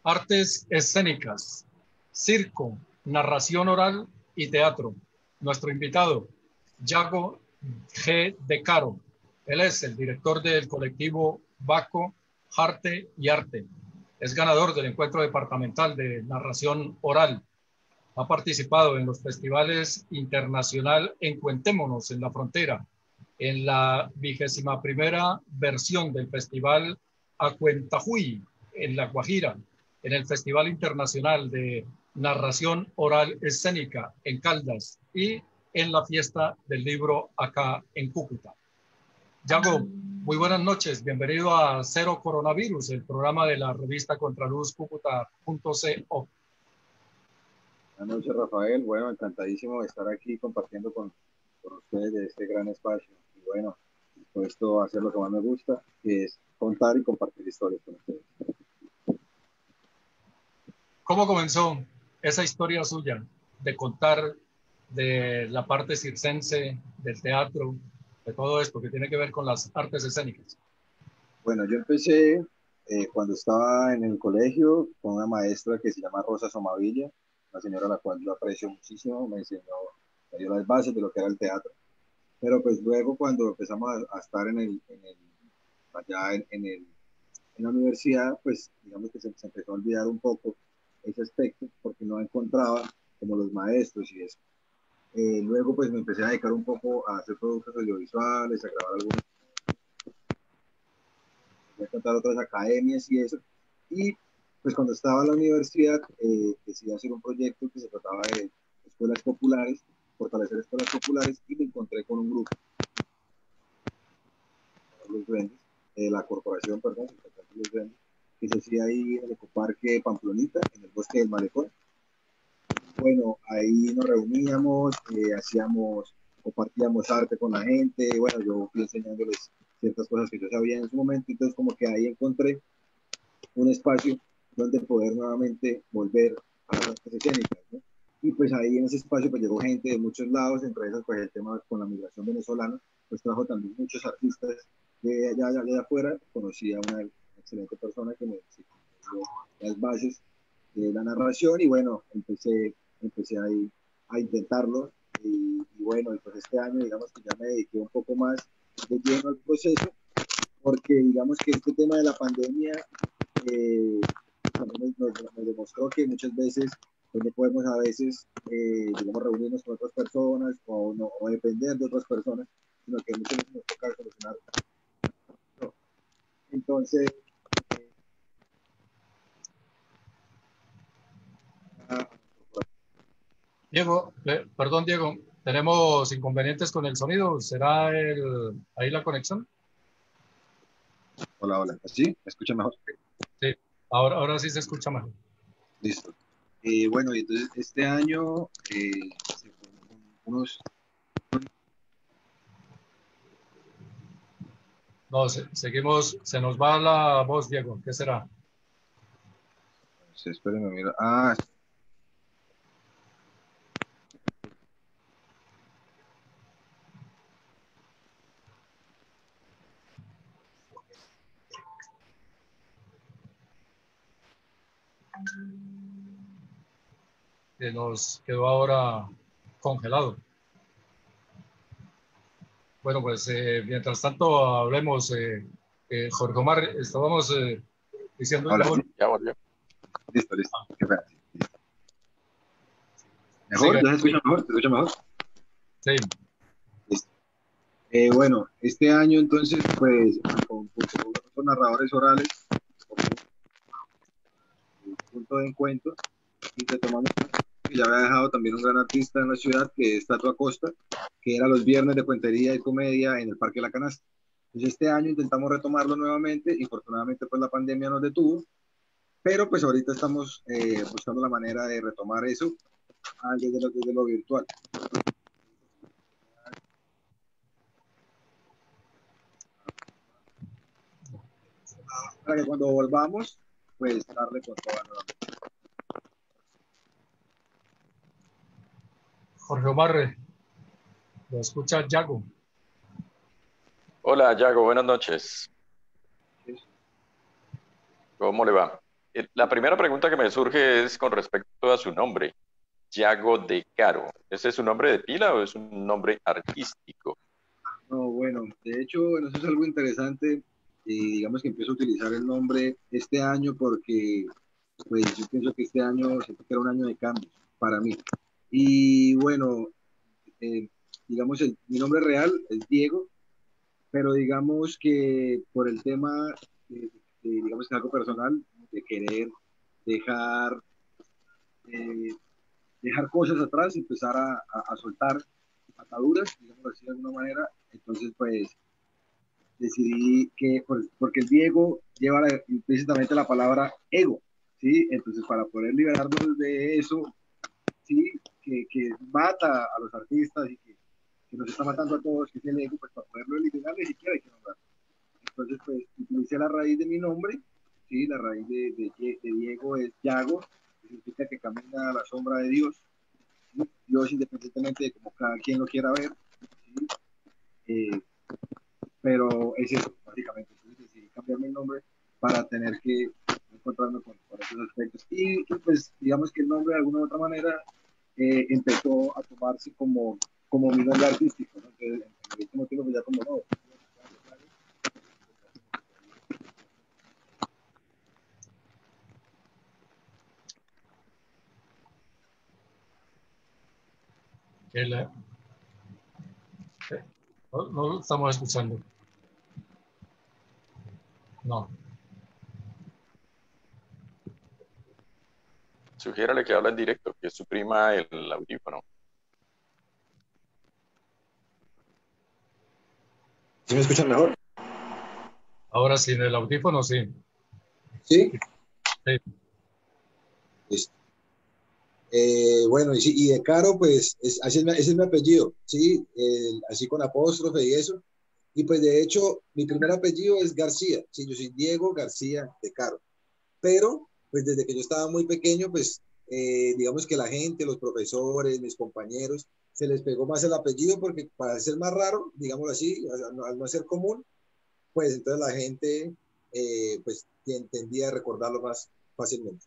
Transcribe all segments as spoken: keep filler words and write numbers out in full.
Artes escénicas, circo, narración oral y teatro. Nuestro invitado, Yago G. De Caro. Él es el director del colectivo Baco, Arte y Arte. Es ganador del encuentro departamental de narración oral. Ha participado en los festivales internacional Encuentémonos en la Frontera, en la vigésima primera versión del festival Acuentajuy en La Guajira, en el Festival Internacional de Narración Oral Escénica en Caldas y en la Fiesta del Libro acá en Cúcuta. Yago, muy buenas noches. Bienvenido a Cero Coronavirus, el programa de la revista Contraluz Cúcuta punto co. Buenas noches, Rafael. Bueno, encantadísimo de estar aquí compartiendo con, con ustedes de este gran espacio. Y bueno, dispuesto a hacer lo que más me gusta, que es contar y compartir historias con ustedes. ¿Cómo comenzó esa historia suya de contar de la parte circense, del teatro, de todo esto que tiene que ver con las artes escénicas? Bueno, yo empecé eh, cuando estaba en el colegio con una maestra que se llama Rosa Somavilla, una señora a la cual yo aprecio muchísimo, me enseñó, me dio las bases de lo que era el teatro. Pero pues luego cuando empezamos a, a estar en el, en el, allá en, en, el, en la universidad, pues digamos que se, se empezó a olvidar un poco ese aspecto porque no encontraba como los maestros y eso. Eh, luego pues me empecé a dedicar un poco a hacer productos audiovisuales, a grabar algunos, a contar otras academias y eso. Y pues cuando estaba en la universidad eh, decidí hacer un proyecto que se trataba de escuelas populares, fortalecer escuelas populares, y me encontré con un grupo, los Duendes, eh, la corporación, perdón, los Duendes, que se hacía ahí en el ecoparque Pamplonita, en el bosque del Malecón. Bueno, ahí nos reuníamos, eh, hacíamos, compartíamos arte con la gente, bueno, yo fui enseñándoles ciertas cosas que yo sabía en su momento, entonces como que ahí encontré un espacio donde poder nuevamente volver a las artes escénicas, ¿no? Y pues ahí en ese espacio pues llegó gente de muchos lados, entre esas pues el tema con la migración venezolana, pues trajo también muchos artistas de allá, allá, allá afuera. Conocí a una excelente persona que me dio las bases de la narración y bueno, empecé, empecé ahí a intentarlo y, y bueno, y pues este año digamos que ya me dediqué un poco más de lleno al proceso, porque digamos que este tema de la pandemia eh, también nos, nos, nos demostró que muchas veces pues no podemos a veces eh, digamos reunirnos con otras personas o, no, o depender de otras personas, sino que muchas veces nos toca solucionar. Entonces eh, Diego, eh, perdón Diego, tenemos inconvenientes con el sonido. ¿Será el, ahí la conexión? Hola, hola. ¿Sí? ¿Me escucha mejor? Sí, ahora, ahora sí se escucha mejor. Listo. Eh, bueno, y entonces este año eh, se fueron unos... No, se, seguimos, se nos va la voz, Diego. ¿Qué será? Sí, espérenme, mira. Ah, Que nos quedó ahora congelado. Bueno, pues eh, mientras tanto hablemos, eh, eh, Jorge Omar, estábamos eh, diciendo ahora ya, sí. bueno, Ya volvió. Listo, listo. ah, Qué pena. ¿Mejor? sigue, ¿Ya se escucha mejor? ¿Se escucha mejor? sí. Listo. Eh, bueno, este año entonces, pues, con, con, con narradores orales, como un punto de encuentro, y retomamos que ya había dejado también un gran artista en la ciudad, que es Tato Acosta, que era los viernes de cuentería y comedia en el Parque La Canasta. Entonces este año intentamos retomarlo nuevamente y afortunadamente pues la pandemia nos detuvo, pero pues ahorita estamos eh, buscando la manera de retomar eso ah, desde, lo, desde lo virtual. Para que cuando volvamos, pues darle con toda nuevamente. Jorge Omar, lo escucha Yago. Hola, Yago, buenas noches. ¿Cómo le va? Eh, La primera pregunta que me surge es con respecto a su nombre, Yago de Caro. ¿Ese es su nombre de pila o es un nombre artístico? No, bueno, de hecho, bueno, eso es algo interesante y digamos que empiezo a utilizar el nombre este año porque pues yo pienso que este año siento que era un año de cambios para mí. Y bueno, eh, digamos, el, mi nombre real es Diego, pero digamos que por el tema, eh, de, digamos que algo personal, de querer dejar, eh, dejar cosas atrás, empezar a, a, a soltar ataduras, digamos así de alguna manera, entonces pues decidí que, por- porque el Diego lleva la- implícitamente la palabra ego, ¿sí? Entonces para poder liberarnos de eso, ¿sí? Que, que mata a los artistas y que, que nos está matando a todos, que es el ego, pues para poderlo eliminar ni siquiera hay que nombrar. Entonces, pues, utilicé la raíz de mi nombre, ¿sí? La raíz de, de, de Diego es Yago, que significa que camina a la sombra de Dios, ¿sí? Dios independientemente de cómo cada quien lo quiera ver, ¿sí? Eh, pero es eso, básicamente. Entonces decidí cambiarme el nombre para tener que encontrarme con, con esos aspectos. Y, y, pues, digamos que el nombre de alguna u otra manera eh, empezó a tomarse como, como mi nombre artístico, ¿no? Entonces, en este motivo, pues ya como no, Que la- eh, no, no lo estamos escuchando. No. Sugiérale que habla en directo, que suprima el audífono. ¿sí me escuchan mejor? Ahora sí, en el audífono sí. Sí. Sí. Listo. Eh, bueno, y, sí, y de Caro, pues, es, así es, mi- ese es mi apellido, ¿sí? El- así con apóstrofe y eso. Y pues, de hecho, mi primer apellido es García, ¿sí? Yo soy Diego García de Caro. Pero, pues, desde que yo estaba muy pequeño, pues, eh, digamos que la gente, los profesores, mis compañeros, se les pegó más el apellido porque para ser más raro, digámoslo así, al no, al no ser común, pues, entonces la gente, eh, pues, tendía a recordarlo más fácilmente.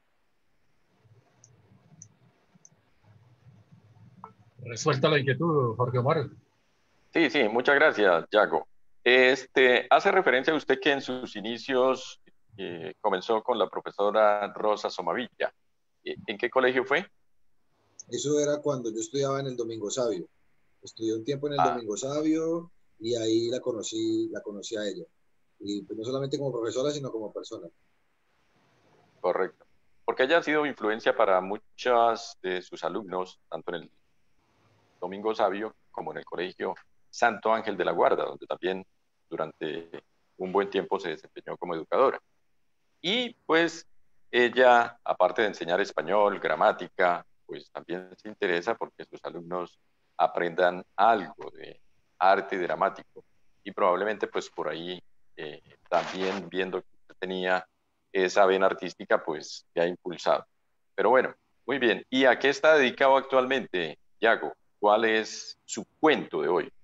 Resuelta la inquietud, Jorge Omar. Sí, sí, muchas gracias, Yago. Este, hace referencia a usted que en sus inicios eh, comenzó con la profesora Rosa Somavilla. Eh, ¿En qué colegio fue? Eso era cuando yo estudiaba en el Domingo Sabio. Estudié un tiempo en el Ah, Domingo Sabio y ahí la conocí, la conocí a ella. Y pues no solamente como profesora, sino como persona. correcto. Porque ella ha sido influencia para muchos de sus alumnos, tanto en el Domingo Sabio como en el colegio Santo Ángel de la Guarda, donde también durante un buen tiempo se desempeñó como educadora. Y pues ella, aparte de enseñar español, gramática, pues también se interesa porque sus alumnos aprendan algo de arte dramático. Y probablemente pues por ahí eh, también viendo que usted tenía esa vena artística, pues le ha impulsado. Pero bueno, muy bien. ¿Y a qué está dedicado actualmente, Yago? ¿Cuál es su cuento de hoy?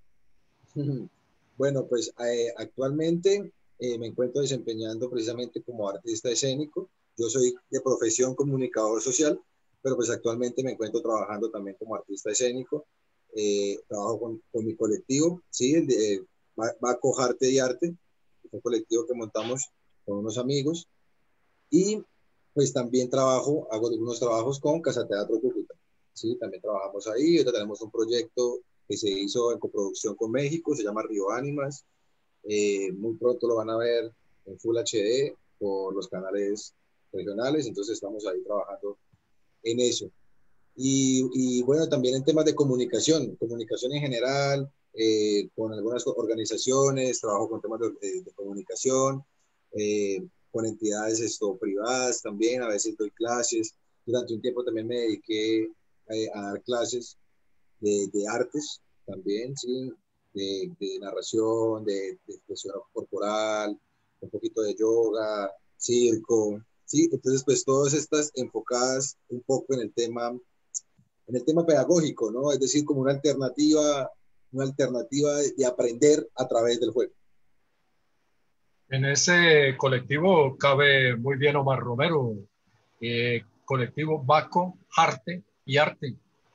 Bueno, pues eh, actualmente eh, me encuentro desempeñando precisamente como artista escénico. Yo soy de profesión comunicador social, pero pues actualmente me encuentro trabajando también como artista escénico. Eh, trabajo con, con mi colectivo, ¿sí? El de, eh, Baco Arte y Arte, es un colectivo que montamos con unos amigos. Y pues también trabajo, hago algunos trabajos con Casa Teatro Cúcuta. Sí, también trabajamos ahí. Ahorita tenemos un proyecto que se hizo en coproducción con México, se llama Río Ánimas. Eh, muy pronto lo van a ver en Full H D por los canales regionales, entonces estamos ahí trabajando en eso. Y, y bueno, también en temas de comunicación, comunicación en general, eh, con algunas organizaciones, trabajo con temas de, de, de comunicación, eh, con entidades esto, privadas también, a veces doy clases. Durante un tiempo también me dediqué eh, a dar clases de, de artes también, ¿sí? De, de narración, de, de expresión corporal, un poquito de yoga, circo, ¿sí? Entonces, pues todas estas enfocadas un poco en el tema en el tema pedagógico, ¿no? Es decir, como una alternativa, una alternativa de, de aprender a través del juego. En ese colectivo cabe muy bien Omar Romero, eh, colectivo Baco, Arte y Arte.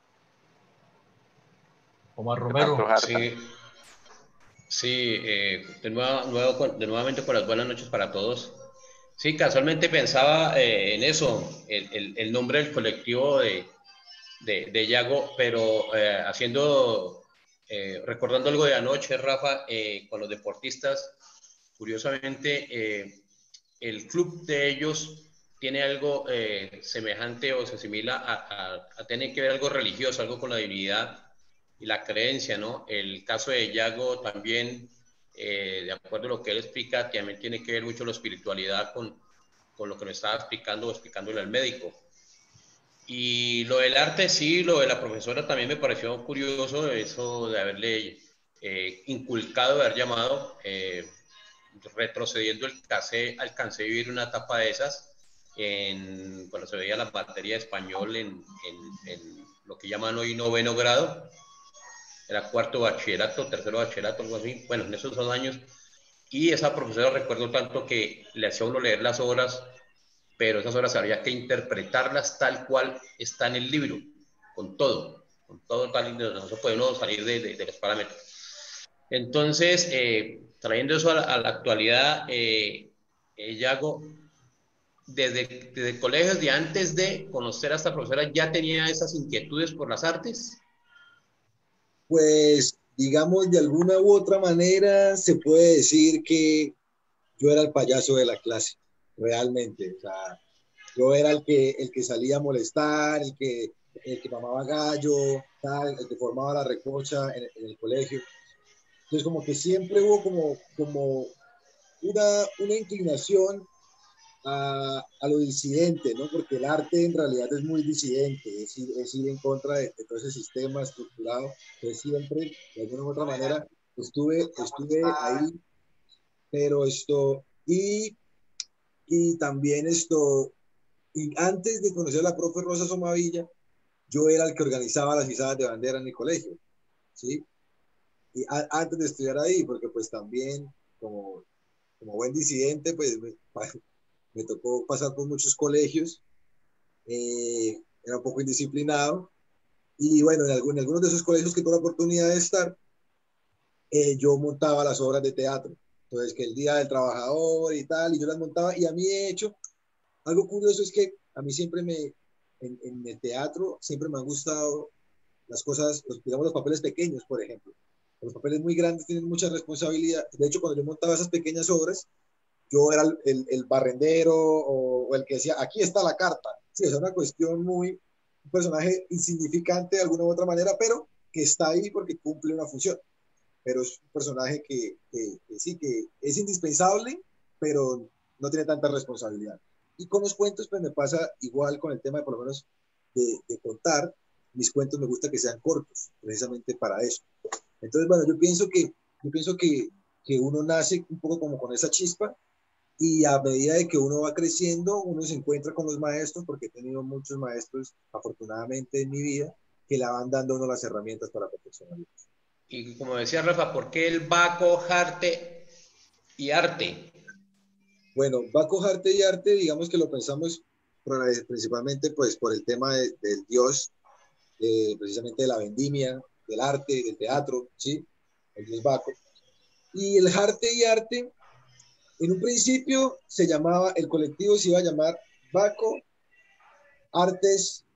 Omar ¿Qué tanto Romero. hartan? Sí, sí, eh, de, nueva- nuevo con- de nuevamente con las buenas noches para todos. Sí, casualmente pensaba eh, en eso, el, el- el nombre del colectivo de, de, de Yago, pero eh, haciendo, eh, recordando algo de anoche, Rafa, eh, con los deportistas, curiosamente, eh, el club de ellos tiene algo eh, semejante o se asimila a, a, a tener que ver algo religioso, algo con la divinidad y la creencia, ¿no? El caso de Yago también, eh, de acuerdo a lo que él explica, también tiene que ver mucho la espiritualidad con, con lo que nos estaba explicando o explicándole al médico. Y lo del arte, sí, lo de la profesora también me pareció curioso, eso de haberle eh, inculcado, de haber llamado, eh, retrocediendo el case, alcancé a vivir una etapa de esas, en, cuando se veía la materia de español en, en, en lo que llaman hoy noveno grado, era cuarto bachillerato, tercero bachillerato, algo así, bueno, en esos dos años, y esa profesora recuerdo tanto que le hacía a uno leer las obras, pero esas obras había que interpretarlas tal cual está en el libro, con todo, con todo tal, no se puede uno salir de, de, de los parámetros. Entonces, eh, trayendo eso a la, a la actualidad, eh, eh, Yago, desde, desde colegios de antes de conocer a esta profesora, ¿ya tenía esas inquietudes por las artes? Pues, digamos, de alguna u otra manera se puede decir que yo era el payaso de la clase, realmente. O sea, yo era el que, el que salía a molestar, el que, el que mamaba gallo, tal, el que formaba la recocha en, en el colegio. Entonces, como que siempre hubo como, como una, una inclinación a, a lo disidente, ¿no? Porque el arte en realidad es muy disidente, es ir, es ir en contra de, de todo ese sistema estructurado. Entonces, siempre, de alguna u otra manera, estuve, estuve ahí, pero esto, y, y también esto, y antes de conocer a la profe Rosa Somavilla, yo era el que organizaba las izadas de bandera en mi colegio, ¿sí? Y a, antes de estudiar ahí, porque pues también, como, como buen disidente, pues me, me tocó pasar por muchos colegios, eh, era un poco indisciplinado, y bueno, en, algún, en algunos de esos colegios que tuve la oportunidad de estar, eh, yo montaba las obras de teatro. Entonces, que el Día del Trabajador y tal, y yo las montaba, y a mí he hecho, algo curioso es que a mí siempre me, en, en el teatro, siempre me han gustado las cosas, los, digamos, los papeles pequeños, por ejemplo. Los papeles muy grandes tienen mucha responsabilidad. De hecho, cuando yo montaba esas pequeñas obras, yo era el, el, el barrendero o, o, el que decía, aquí está la carta. Sí, es una cuestión muy, un personaje insignificante de alguna u otra manera, pero que está ahí porque cumple una función. Pero es un personaje que, que, que sí, que es indispensable, pero no tiene tanta responsabilidad. Y con los cuentos, pues me pasa igual con el tema de, por lo menos, de, de contar. Mis cuentos me gusta que sean cortos, precisamente para eso. Entonces, bueno, yo pienso que, yo pienso que, que uno nace un poco como con esa chispa, y a medida de que uno va creciendo, uno se encuentra con los maestros, porque he tenido muchos maestros, afortunadamente, en mi vida, que le van dando a uno las herramientas para perfeccionarlos. Y como decía Rafa, ¿por qué el Baco, Arte y Arte? Bueno, Baco, Arte y Arte, digamos que lo pensamos principalmente pues por el tema de, del dios, eh, precisamente de la vendimia, del arte, del teatro, ¿sí? El dios Baco. Y el Arte y Arte, en un principio se llamaba, el colectivo se iba a llamar Baco Artes,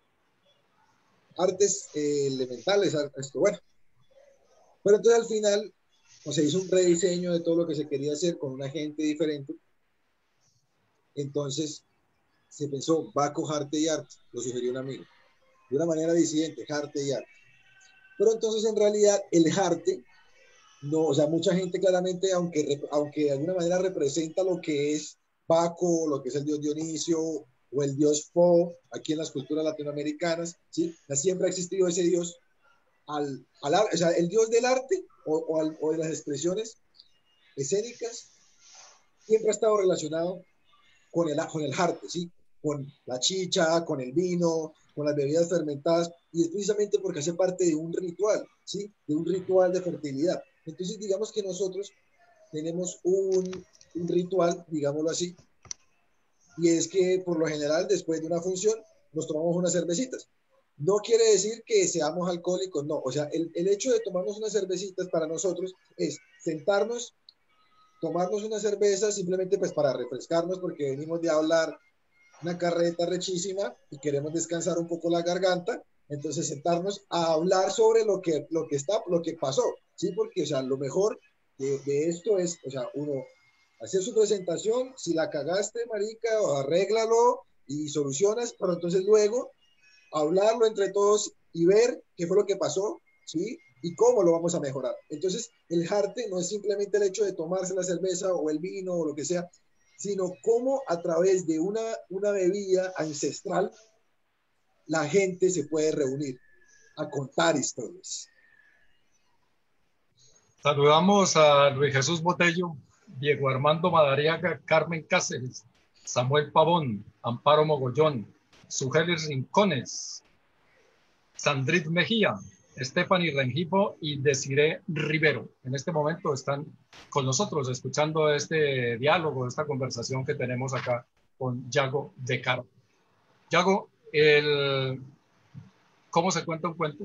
Artes eh, Elementales, esto, bueno. Pero entonces al final, pues, se hizo un rediseño de todo lo que se quería hacer con una gente diferente. Entonces se pensó Baco, Arte y Arte, lo sugirió un amigo, de una manera disidente, Arte y Arte. Pero entonces en realidad el Arte, no, o sea, mucha gente claramente, aunque, aunque de alguna manera representa lo que es Baco, lo que es el dios Dionisio o el dios Po, aquí en las culturas latinoamericanas, ¿sí? Siempre ha existido ese dios, al, al, o sea, el dios del arte o, o, al, o de las expresiones escénicas, siempre ha estado relacionado con el, con el arte, ¿sí? Con la chicha, con el vino, con las bebidas fermentadas, y es precisamente porque hace parte de un ritual, ¿sí? De un ritual de fertilidad. Entonces, digamos que nosotros tenemos un, un ritual, digámoslo así, y es que por lo general después de una función nos tomamos unas cervecitas. No quiere decir que seamos alcohólicos, no. O sea, el, el hecho de tomarnos unas cervecitas para nosotros es sentarnos, tomarnos una cerveza simplemente pues para refrescarnos porque venimos de hablar una carreta rechísima y queremos descansar un poco la garganta. Entonces sentarnos a hablar sobre lo que, lo que está, lo que pasó, ¿sí? Porque, o sea, lo mejor de, de esto es, o sea, uno hacer su presentación, si la cagaste, marica, o arréglalo y solucionas, pero entonces luego hablarlo entre todos y ver qué fue lo que pasó, ¿sí? Y cómo lo vamos a mejorar. Entonces, el jarte no es simplemente el hecho de tomarse la cerveza o el vino o lo que sea, sino cómo a través de una, una bebida ancestral la gente se puede reunir a contar historias. Saludamos a Luis Jesús Botello, Diego Armando Madariaga, Carmen Cáceres, Samuel Pavón, Amparo Mogollón, Sugelis Rincones, Sandrit Mejía, Stephanie Rengifo y Desiree Rivero. En este momento están con nosotros escuchando este diálogo, esta conversación que tenemos acá con Yago de Caro. Yago, el... ¿cómo se cuenta un cuento?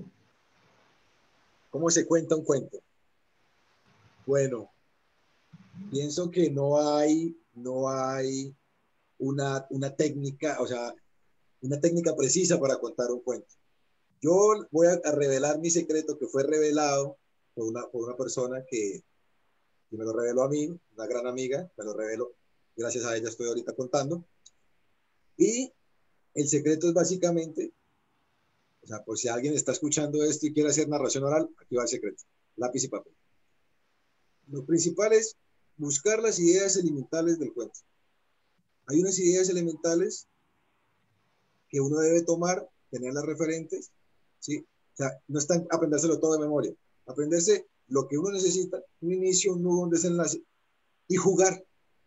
¿Cómo se cuenta un cuento? Bueno, pienso que no hay, no hay una, una técnica, o sea, una técnica precisa para contar un cuento. Yo voy a, a revelar mi secreto que fue revelado por una, por una persona que, que me lo reveló a mí, una gran amiga, me lo reveló, gracias a ella estoy ahorita contando. Y el secreto es básicamente, o sea, por si alguien está escuchando esto y quiere hacer narración oral, aquí va el secreto, lápiz y papel. Lo principal es buscar las ideas elementales del cuento. Hay unas ideas elementales que uno debe tomar, tenerlas referentes, ¿sí? O sea, no es tan aprendérselo todo de memoria. Aprenderse lo que uno necesita, un inicio, un nudo, un desenlace, y jugar.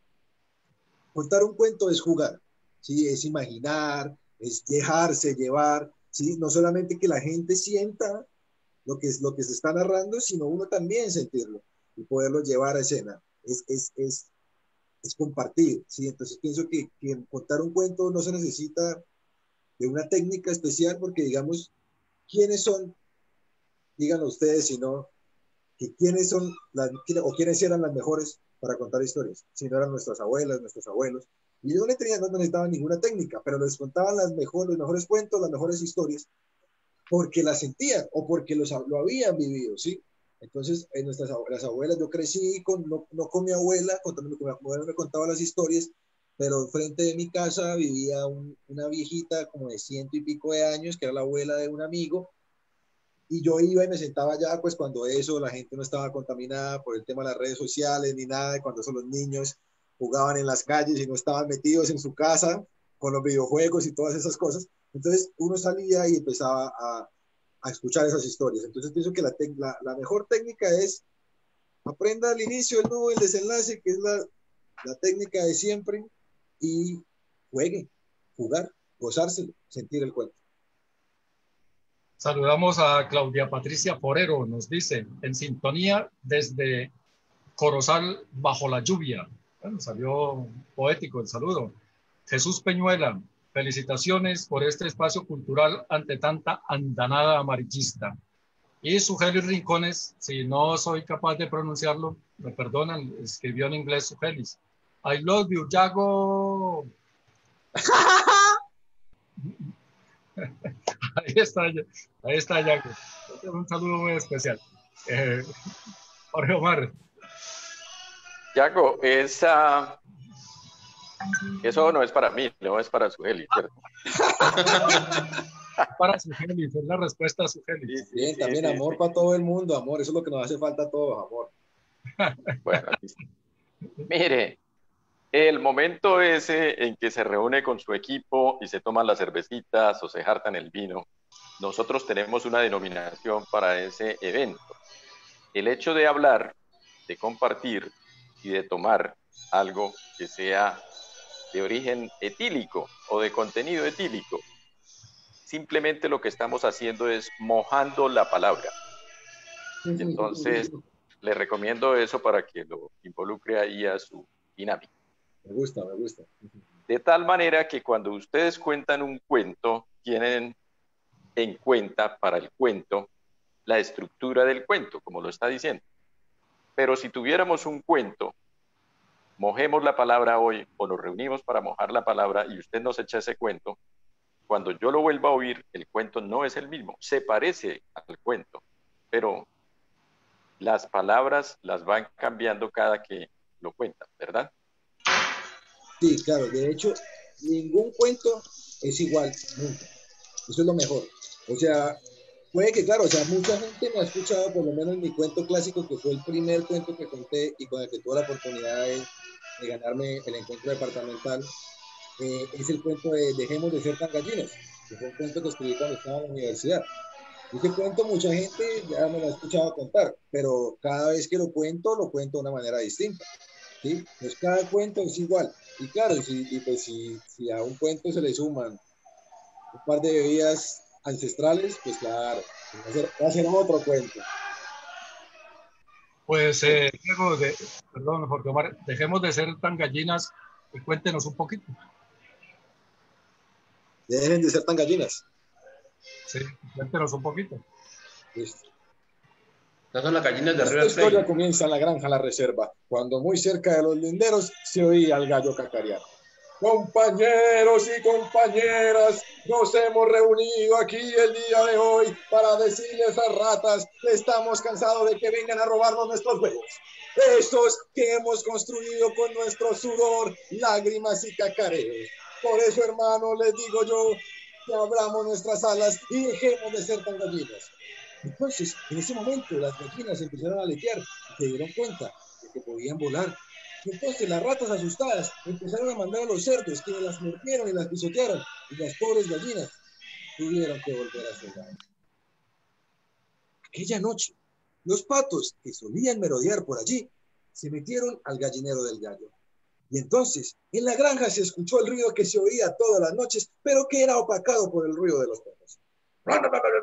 Contar un cuento es jugar, ¿sí? Es imaginar, es dejarse llevar, ¿sí? No solamente que la gente sienta lo que, es, lo que se está narrando, sino uno también sentirlo y poderlo llevar a escena. Es, es, es, es compartir, ¿sí? Entonces pienso que, que contar un cuento no se necesita de una técnica especial porque, digamos, ¿quiénes son? Díganlo ustedes, si no, que quiénes son las, o quiénes eran las mejores para contar historias, si no eran nuestras abuelas, nuestros abuelos. Y ellos no, tenían, no necesitaban ninguna técnica, pero les contaban las mejor, los mejores cuentos, las mejores historias, porque las sentían o porque los, lo habían vivido, ¿sí? Entonces, en nuestras las abuelas, yo crecí con, no, no con mi abuela, contándome que mi abuela me contaba las historias, pero frente de mi casa vivía un, una viejita como de ciento y pico de años, que era la abuela de un amigo, y yo iba y me sentaba allá, pues cuando eso, la gente no estaba contaminada por el tema de las redes sociales ni nada, y cuando eso los niños jugaban en las calles y no estaban metidos en su casa con los videojuegos y todas esas cosas. Entonces uno salía y empezaba a, a escuchar esas historias. Entonces pienso que la, la, la mejor técnica es aprenda al inicio, el nudo, el desenlace, que es la, la técnica de siempre, y juegue, jugar, gozárselo, sentir el cuento. Saludamos a Claudia Patricia Forero, nos dice, en sintonía desde Corozal bajo la lluvia. Bueno, salió poético el saludo. Jesús Peñuela, felicitaciones por este espacio cultural ante tanta andanada amarillista. Y Sugelis Rincones, si no soy capaz de pronunciarlo, me perdonan, escribió en inglés Sugelis. I love you, Yago. Ahí está, ahí está Yago. Un saludo muy especial. Eh, Jorge Omar. Yago, esa, eso no es para mí, no es para Sugelis, ¿cierto? Para Sugelis, es la respuesta a Sugelis. Sí, sí, Bien, sí, también sí, amor sí. Para todo el mundo, amor, eso es lo que nos hace falta a todos, amor. Bueno, mire, el momento ese en que se reúne con su equipo y se toman las cervecitas o se jartan el vino, nosotros tenemos una denominación para ese evento. El hecho de hablar, de compartir y de tomar algo que sea de origen etílico o de contenido etílico, simplemente lo que estamos haciendo es mojando la palabra. Entonces, le recomiendo eso para que lo involucre ahí a su dinámica. Me gusta, me gusta. De tal manera que cuando ustedes cuentan un cuento, tienen en cuenta para el cuento la estructura del cuento, como lo está diciendo. Pero si tuviéramos un cuento, mojemos la palabra hoy o nos reunimos para mojar la palabra y usted nos echa ese cuento, cuando yo lo vuelva a oír, el cuento no es el mismo, se parece al cuento, pero las palabras las van cambiando cada que lo cuentan, ¿verdad? Sí, claro, de hecho, ningún cuento es igual, nunca. Eso es lo mejor. O sea, puede que, claro, o sea, mucha gente me ha escuchado, por lo menos mi cuento clásico, que fue el primer cuento que conté y con el que tuve la oportunidad de, de ganarme el encuentro departamental, eh, es el cuento de Dejemos de ser tan gallinas, que fue un cuento que escribí cuando estaba en la universidad. Ese cuento mucha gente ya me lo ha escuchado contar, pero cada vez que lo cuento, lo cuento de una manera distinta. ¿Sí? Pues cada cuento es igual. Y claro, y, si, y pues si, si a un cuento se le suman un par de bebidas ancestrales, pues claro, va a ser, va a ser otro cuento. Pues, eh, Diego, de, perdón, Jorge Omar, dejemos de ser tan gallinas y cuéntenos un poquito. Dejen de ser tan gallinas. Sí, cuéntenos un poquito. Listo. Estas son las gallinas de Esta River historia Plate. comienza en la granja La Reserva, cuando muy cerca de los linderos se oía al gallo cacarear. Compañeros y compañeras, nos hemos reunido aquí el día de hoy para decirles a ratas que estamos cansados de que vengan a robarnos nuestros huevos. Esos que hemos construido con nuestro sudor, lágrimas y cacareos. Por eso, hermano, les digo yo que abramos nuestras alas y dejemos de ser tan gallinas. Entonces, en ese momento, las gallinas empezaron a aletear y se dieron cuenta de que podían volar. Y entonces las ratas asustadas empezaron a mandar a los cerdos, quienes las mordieron y las pisotearon, y las pobres gallinas tuvieron que volver a su hogar. Aquella noche, los patos que solían merodear por allí se metieron al gallinero del gallo. Y entonces, en la granja se escuchó el ruido que se oía todas las noches, pero que era opacado por el ruido de los perros. A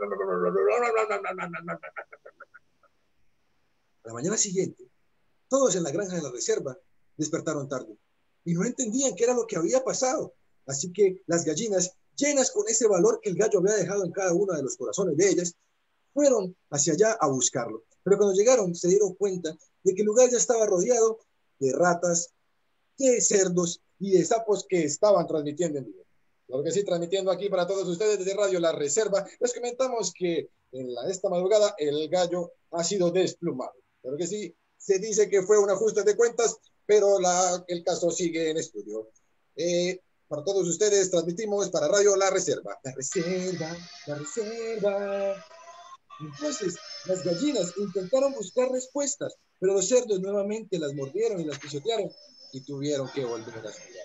la mañana siguiente, todos en la granja de La Reserva despertaron tarde y no entendían qué era lo que había pasado. Así que las gallinas, llenas con ese valor que el gallo había dejado en cada uno de los corazones de ellas, fueron hacia allá a buscarlo. Pero cuando llegaron se dieron cuenta de que el lugar ya estaba rodeado de ratas, de cerdos y de sapos que estaban transmitiendo en vivo. Claro que sí, transmitiendo aquí para todos ustedes desde Radio La Reserva, les comentamos que en la, esta madrugada el gallo ha sido desplumado. Claro que sí, se dice que fue un ajuste de cuentas, pero la, el caso sigue en estudio. Eh, para todos ustedes transmitimos para Radio La Reserva. La Reserva, La Reserva. Entonces, las gallinas intentaron buscar respuestas, pero los cerdos nuevamente las mordieron y las pisotearon y tuvieron que volver a su hogar.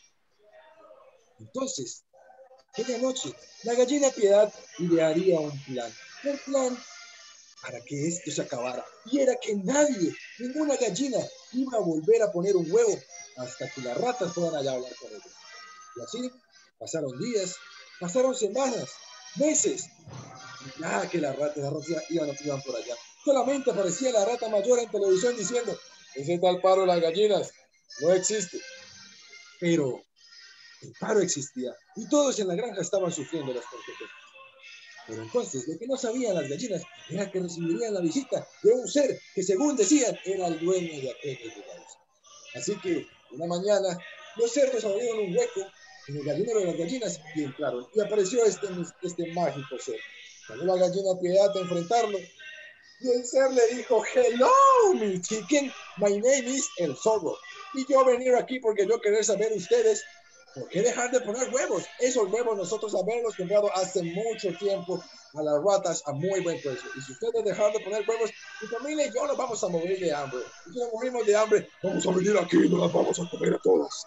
Entonces, aquella noche, la gallina Piedad idearía un plan. Un plan para que esto se acabara. Y era que nadie, ninguna gallina, iba a volver a poner un huevo hasta que las ratas fueran allá a hablar con ellos. Y así pasaron días, pasaron semanas, meses. Y nada que las ratas, las ratas iban, iban por allá. Solamente aparecía la rata mayor en televisión diciendo: ese tal paro de las gallinas no existe. Pero el paro existía y todos en la granja estaban sufriendo las consecuencias. Pero entonces, lo que no sabían las gallinas era que recibirían la visita de un ser que, según decían, era el dueño de aquellos lugares. Así que, una mañana, los cerdos abrieron un hueco en el gallinero de las gallinas y entraron. Y apareció este, este mágico ser. Salió la gallina Piedad a enfrentarlo. Y el ser le dijo: hello, mi chicken, my name is El Zorro. Y yo venir aquí porque yo querer saber ustedes ¿por qué dejar de poner huevos? Esos huevos nosotros haberlos comprado hace mucho tiempo a las ratas a muy buen precio. Y si ustedes dejan de poner huevos, mi familia y yo nos vamos a morir de hambre. Y si nos morimos de hambre, vamos a venir aquí y nos las vamos a comer a todas.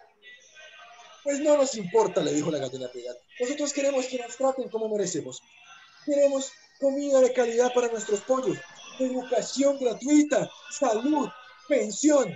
Pues no nos importa, le dijo la gallina Piedad. Nosotros queremos que nos traten como merecemos. Queremos comida de calidad para nuestros pollos, educación gratuita, salud, pensión.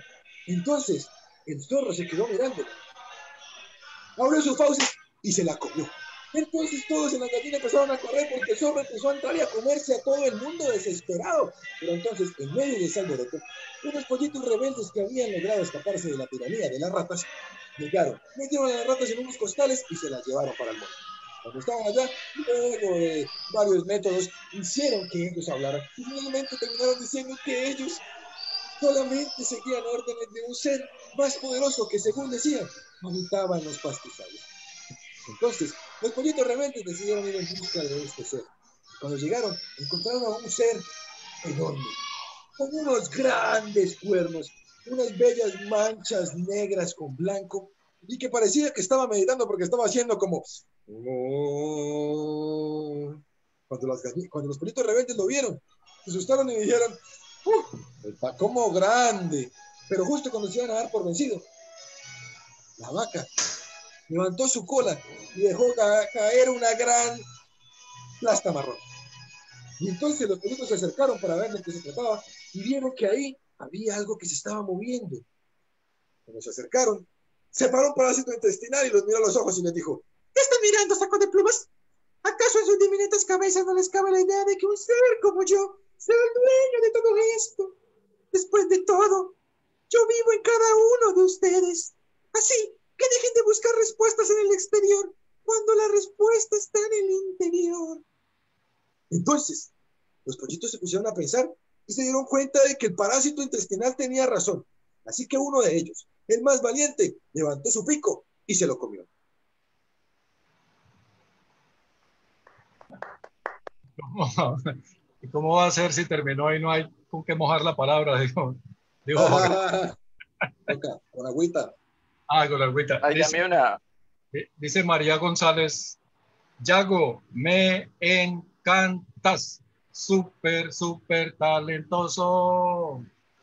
Entonces, el zorro se quedó mirándolo. Abrió sus fauces y se la comió. Entonces todos en la gallina empezaron a correr porque el zorro empezó a entrar y a comerse a todo el mundo desesperado. Pero entonces, en medio de ese alboroto, unos pollitos rebeldes que habían logrado escaparse de la tiranía de las ratas, llegaron, metieron a las ratas en unos costales y se las llevaron para el monte. Cuando estaban allá, luego de varios métodos, hicieron que ellos hablaran y finalmente terminaron diciendo que ellos solamente seguían órdenes de un ser más poderoso que, según decían, habitaba en los pastizales. Entonces, los pollitos rebeldes decidieron ir en busca de este ser. Cuando llegaron, encontraron a un ser enorme, con unos grandes cuernos, unas bellas manchas negras con blanco, y que parecía que estaba meditando porque estaba haciendo como... Cuando, las, cuando los pollitos rebeldes lo vieron, se asustaron y dijeron, ¡uh! Está como grande. Pero justo cuando se iban a dar por vencido, la vaca levantó su cola y dejó ca caer una gran plasta marrón. Y entonces los pollitos se acercaron para ver de qué se trataba y vieron que ahí había algo que se estaba moviendo. Cuando se acercaron, se paró un parásito intestinal y los miró a los ojos y les dijo, ¿qué están mirando, saco de plumas? ¿Acaso en sus diminutas cabezas no les cabe la idea de que un ser como yo sea el dueño de todo esto? Después de todo, yo vivo en cada uno de ustedes. Así que dejen de buscar respuestas en el exterior cuando la respuesta está en el interior. Entonces, los pollitos se pusieron a pensar y se dieron cuenta de que el parásito intestinal tenía razón. Así que uno de ellos, el más valiente, levantó su pico y se lo comió. ¿Cómo, ¿Cómo va a ser si terminó y no hay con qué mojar la palabra? Digo, digo ah, toca, con agüita. Ah, con agüita. Ay, Dice, una... dice María González, Yago, me encantas. Súper, súper talentoso.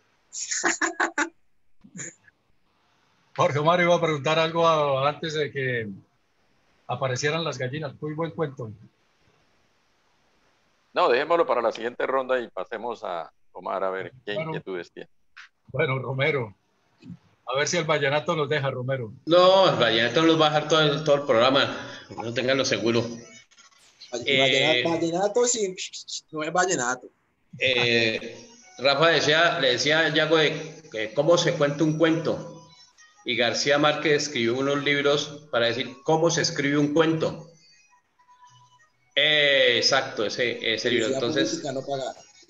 Jorge Omar iba a preguntar algo a, antes de que aparecieran las gallinas. Muy buen cuento. No, dejémoslo para la siguiente ronda y pasemos a Omar a ver qué bueno, inquietudes tiene. Bueno, Romero. A ver si el vallenato nos deja, Romero. No, el vallenato nos va a dejar todo el, todo el programa. No tenganlo seguro. Eh, vallenato sí, no es vallenato. Eh, Rafa decía, le decía a Yago de, de cómo se cuenta un cuento. Y García Márquez escribió unos libros para decir cómo se escribe un cuento. Eh, exacto, ese, ese libro. Entonces, no paga.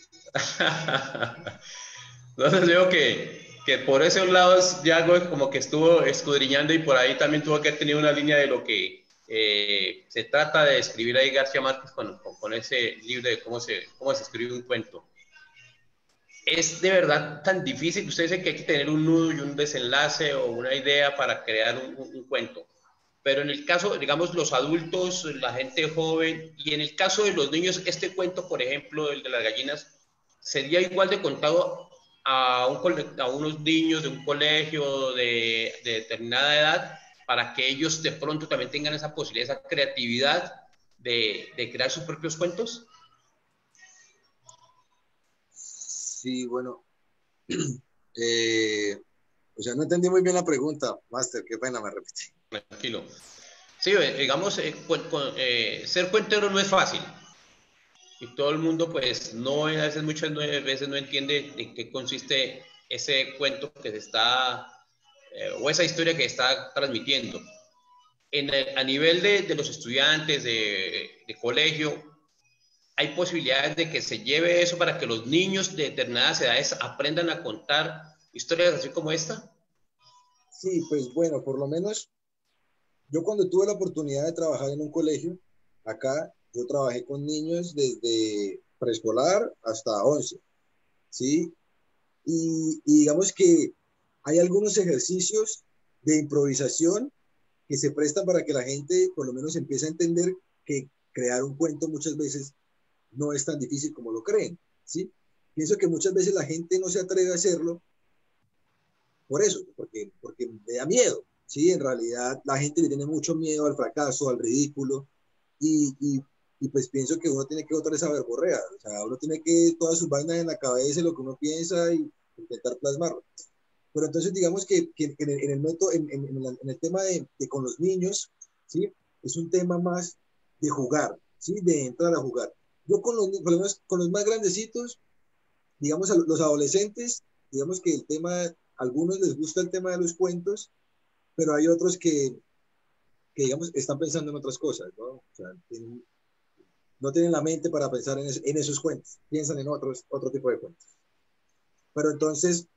Entonces veo que, que por esos lados Yago como que estuvo escudriñando y por ahí también tuvo que tener una línea de lo que eh, se trata de escribir ahí García Márquez con, con, con ese libro de cómo se, cómo se escribe un cuento. Es de verdad tan difícil. Usted dice que hay que tener un nudo y un desenlace o una idea para crear un, un, un cuento. Pero en el caso, digamos, los adultos, la gente joven, y en el caso de los niños, este cuento, por ejemplo, el de las gallinas, sería igual de contado a, un, a unos niños de un colegio de, de determinada edad, para que ellos de pronto también tengan esa posibilidad, esa creatividad de, de crear sus propios cuentos. Sí, bueno, eh, o sea, no entendí muy bien la pregunta, Master, qué pena, me repetí. Tranquilo. Sí, digamos, eh, eh, ser cuentero no es fácil. Y todo el mundo, pues, no, a veces, muchas veces no entiende en qué consiste ese cuento que se está, eh, o esa historia que está transmitiendo. En el, a nivel de, de los estudiantes de, de colegio, hay posibilidades de que se lleve eso para que los niños de determinadas edades aprendan a contar historias así como esta. Sí, pues bueno, por lo menos yo cuando tuve la oportunidad de trabajar en un colegio, acá yo trabajé con niños desde preescolar hasta once, ¿sí? Y, y digamos que hay algunos ejercicios de improvisación que se prestan para que la gente por lo menos empiece a entender que crear un cuento muchas veces no es tan difícil como lo creen, ¿sí? Pienso que muchas veces la gente no se atreve a hacerlo por eso, porque, porque le da miedo, ¿sí? En realidad la gente le tiene mucho miedo al fracaso, al ridículo, y, y, y pues pienso que uno tiene que botar esa verborrea, o sea, uno tiene que todas sus vainas en la cabeza, lo que uno piensa y intentar plasmarlo. Pero entonces digamos que, que en, el, en, el método, en, en, en, la, en el tema de, de con los niños, ¿sí? Es un tema más de jugar, ¿sí? De entrar a jugar. Yo con los, por lo menos con los más grandecitos, digamos, a los adolescentes, digamos que el tema, a algunos les gusta el tema de los cuentos, pero hay otros que, que digamos, están pensando en otras cosas, ¿no? O sea, tienen, no tienen la mente para pensar en, es, en esos cuentos, piensan en otros, otro tipo de cuentos. Pero entonces,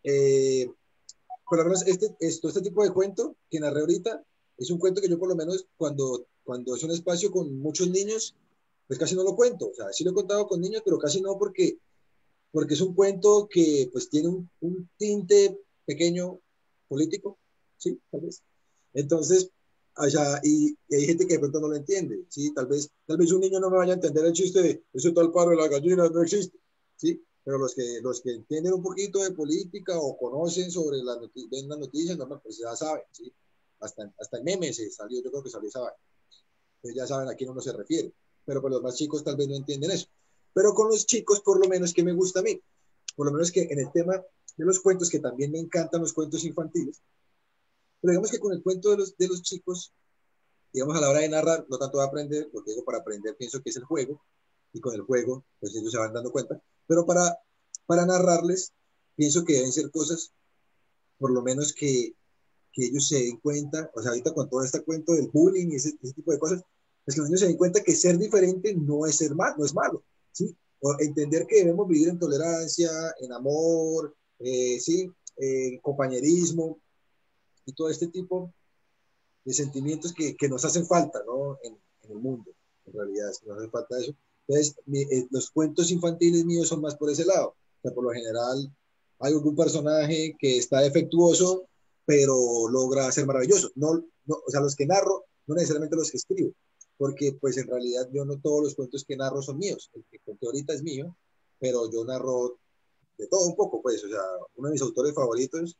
eh, por lo menos este, esto, este tipo de cuento que narré ahorita, es un cuento que yo por lo menos cuando, cuando es un espacio con muchos niños, pues casi no lo cuento. O sea, sí lo he contado con niños, pero casi no porque, porque es un cuento que pues tiene un, un tinte pequeño político, ¿sí? Tal vez. Entonces, o sea, y, y hay gente que de pronto no lo entiende, ¿sí? Tal vez, tal vez un niño no me vaya a entender el chiste de ese tal paro de la gallina no existe, ¿sí? Pero los que, los que entienden un poquito de política o conocen sobre las noticias, ven las noticias, no, pues ya saben, ¿sí? Hasta, hasta en memes se salió, yo creo que salió esa vaina. Entonces ya saben a quién uno se refiere. Pero pues los más chicos tal vez no entienden eso. Pero con los chicos, por lo menos, que me gusta a mí, por lo menos que en el tema de los cuentos, que también me encantan los cuentos infantiles, pero digamos que con el cuento de los, de los chicos, digamos a la hora de narrar, no tanto de aprender, porque digo para aprender pienso que es el juego, y con el juego, pues ellos se van dando cuenta, pero para, para narrarles, pienso que deben ser cosas, por lo menos que, que ellos se den cuenta, o sea, ahorita con todo este cuento del bullying y ese, ese tipo de cosas, es que los niños se den cuenta que ser diferente no es ser mal, no es malo, ¿sí? O entender que debemos vivir en tolerancia, en amor, eh, ¿sí? Eh, compañerismo y todo este tipo de sentimientos que, que nos hacen falta, ¿no? En, en el mundo, en realidad, es que nos hace falta eso. Entonces, mi, eh, los cuentos infantiles míos son más por ese lado. O sea, por lo general, hay algún personaje que está defectuoso, pero logra ser maravilloso. No, no, o sea, los que narro, no necesariamente los que escribo, porque pues en realidad yo no todos los cuentos que narro son míos. El que conté ahorita es mío, pero yo narro de todo un poco, pues. O sea, uno de mis autores favoritos,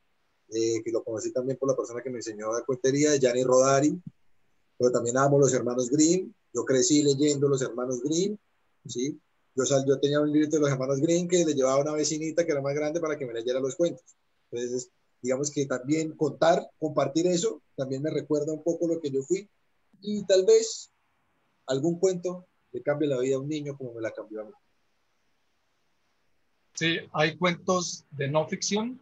eh, que lo conocí también por la persona que me enseñó a cuentería, Gianni Rodari, pero también amo los hermanos Grimm. Yo crecí leyendo los hermanos Grimm, ¿sí? Yo, sal, yo tenía un libro de los hermanos Grimm que le llevaba a una vecinita que era más grande para que me leyera los cuentos. Entonces, digamos que también contar, compartir eso, también me recuerda un poco lo que yo fui, y tal vez algún cuento le cambie la vida a un niño como me la cambió a mí. Sí, hay cuentos de no ficción.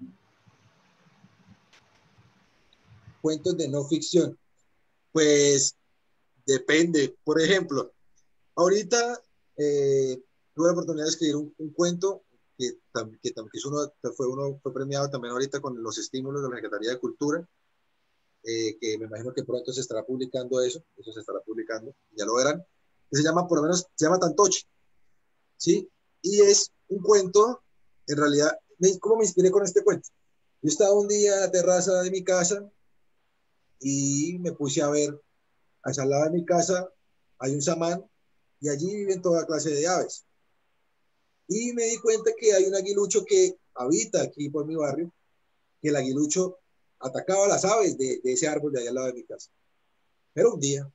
Cuentos de no ficción. Pues depende. Por ejemplo, ahorita eh, tuve la oportunidad de escribir un, un cuento que, que, que es uno, fue, uno, fue premiado también ahorita con los estímulos de la Secretaría de Cultura, eh, que me imagino que pronto se estará publicando eso, eso se estará publicando, ya lo verán, que se llama, por lo menos, se llama Tantoche, ¿sí? Y es un cuento, en realidad, ¿cómo me inspiré con este cuento? Yo estaba un día en la terraza de mi casa y me puse a ver, hacia al lado de mi casa hay un samán y allí viven toda clase de aves. Y me di cuenta que hay un aguilucho que habita aquí por mi barrio, que el aguilucho atacaba a las aves de, de ese árbol de allá al lado de mi casa. Pero un día,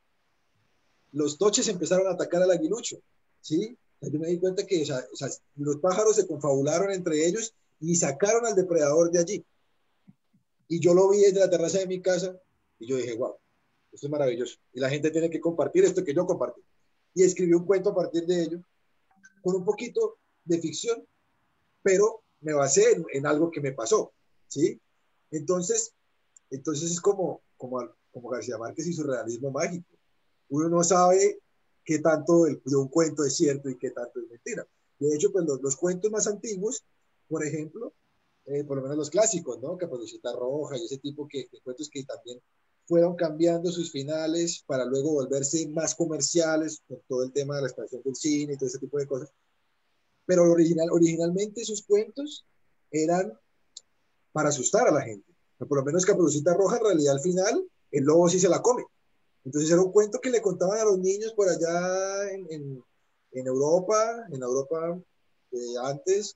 los toches empezaron a atacar al aguilucho, ¿sí? Yo me di cuenta que o sea, o sea, los pájaros se confabularon entre ellos y sacaron al depredador de allí. Y yo lo vi desde la terraza de mi casa y yo dije, wow, esto es maravilloso. Y la gente tiene que compartir esto que yo compartí. Y escribí un cuento a partir de ello, con un poquito de ficción, pero me basé en, en algo que me pasó, ¿sí? Entonces, entonces es como, como, como García Márquez y su realismo mágico. Uno no sabe qué tanto de un cuento es cierto y qué tanto es mentira. De hecho, pues los, los cuentos más antiguos, por ejemplo, eh, por lo menos los clásicos, ¿no? Caperucita Roja y ese tipo que, de cuentos que también fueron cambiando sus finales para luego volverse más comerciales con todo el tema de la expansión del cine y todo ese tipo de cosas. Pero original, originalmente esos cuentos eran para asustar a la gente. Pero por lo menos Caperucita Roja, en realidad al final, el lobo sí se la come. Entonces era un cuento que le contaban a los niños por allá en, en, en Europa, en Europa eh, antes,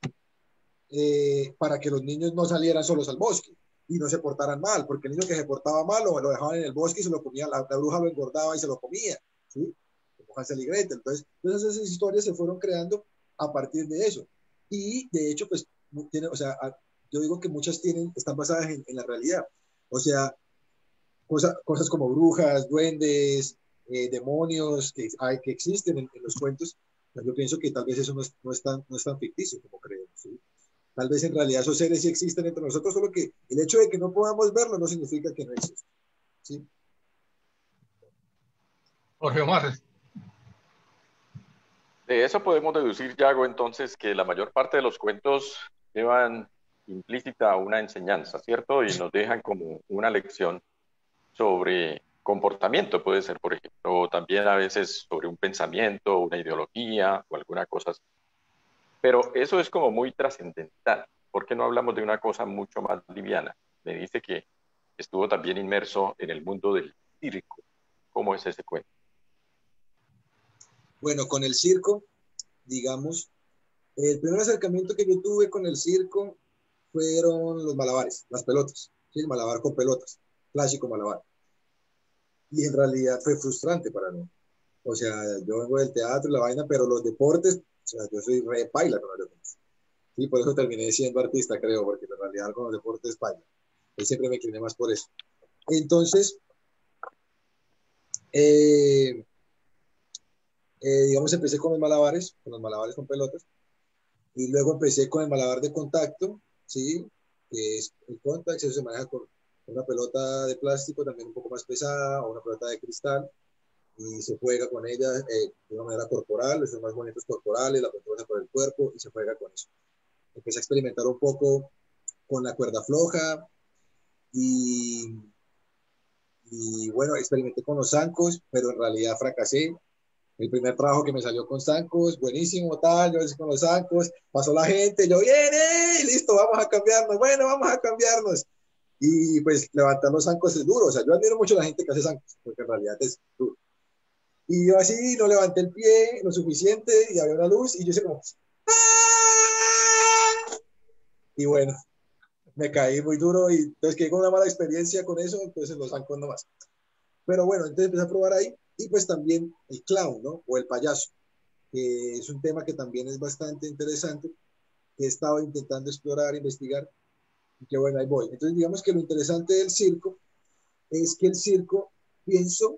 eh, para que los niños no salieran solos al bosque y no se portaran mal, porque el niño que se portaba mal lo, lo dejaban en el bosque y se lo comía, la, la bruja lo engordaba y se lo comía, ¿sí? Como Hansel y Gretel. Entonces, entonces esas historias se fueron creando a partir de eso. Y de hecho, pues, tiene, o sea, yo digo que muchas tienen, están basadas en, en la realidad. O sea, cosa, cosas como brujas, duendes, eh, demonios que, hay, que existen en, en los cuentos, yo pienso que tal vez eso no es, no es, tan, no es tan ficticio como creemos, ¿sí? Tal vez en realidad esos seres sí existen entre nosotros, solo que el hecho de que no podamos verlo no significa que no existen, ¿sí? Jorge Omar. De eso podemos deducir, Yago, entonces, que la mayor parte de los cuentos llevan implícita una enseñanza, ¿cierto? Y nos dejan como una lección sobre comportamiento, puede ser, por ejemplo, o también a veces sobre un pensamiento, una ideología o alguna cosa así. Pero eso es como muy trascendental. ¿Por qué no hablamos de una cosa mucho más liviana? Me dice que estuvo también inmerso en el mundo del circo. ¿Cómo es ese cuento? Bueno, con el circo, digamos, el primer acercamiento que yo tuve con el circo fueron los malabares, las pelotas, ¿sí? El malabar con pelotas, clásico malabar. Y en realidad fue frustrante para mí. O sea, yo vengo del teatro y la vaina, pero los deportes, o sea, yo soy re paila con los deportes. Sí, por eso terminé siendo artista, creo, porque en realidad con los deportes paila. Yo siempre me incliné más por eso. Entonces, eh, eh, digamos, empecé con los malabares, con los malabares con pelotas, y luego empecé con el malabar de contacto, ¿sí? Que es el contact, eso se maneja con una pelota de plástico también un poco más pesada o una pelota de cristal, y se juega con ella eh, de una manera corporal, son más movimientos corporales, la controla por el cuerpo y se juega con eso. Empecé a experimentar un poco con la cuerda floja y, y bueno, experimenté con los zancos, pero en realidad fracasé. El primer trabajo que me salió con zancos, buenísimo, tal, yo hice con los zancos, pasó la gente, yo, viene, listo, vamos a cambiarnos, bueno, vamos a cambiarnos. Y pues levantar los zancos es duro, o sea, yo admiro mucho a la gente que hace zancos, porque en realidad es duro. Y yo así no levanté el pie lo suficiente y había una luz y yo hice como, ¡ah! Y bueno, me caí muy duro y entonces quedé con una mala experiencia con eso, entonces los zancos nomás. Pero bueno, entonces empecé a probar ahí y pues también el clown, ¿no? O el payaso, que es un tema que también es bastante interesante, que he estado intentando explorar, investigar y que bueno, ahí voy. Entonces digamos que lo interesante del circo es que el circo, pienso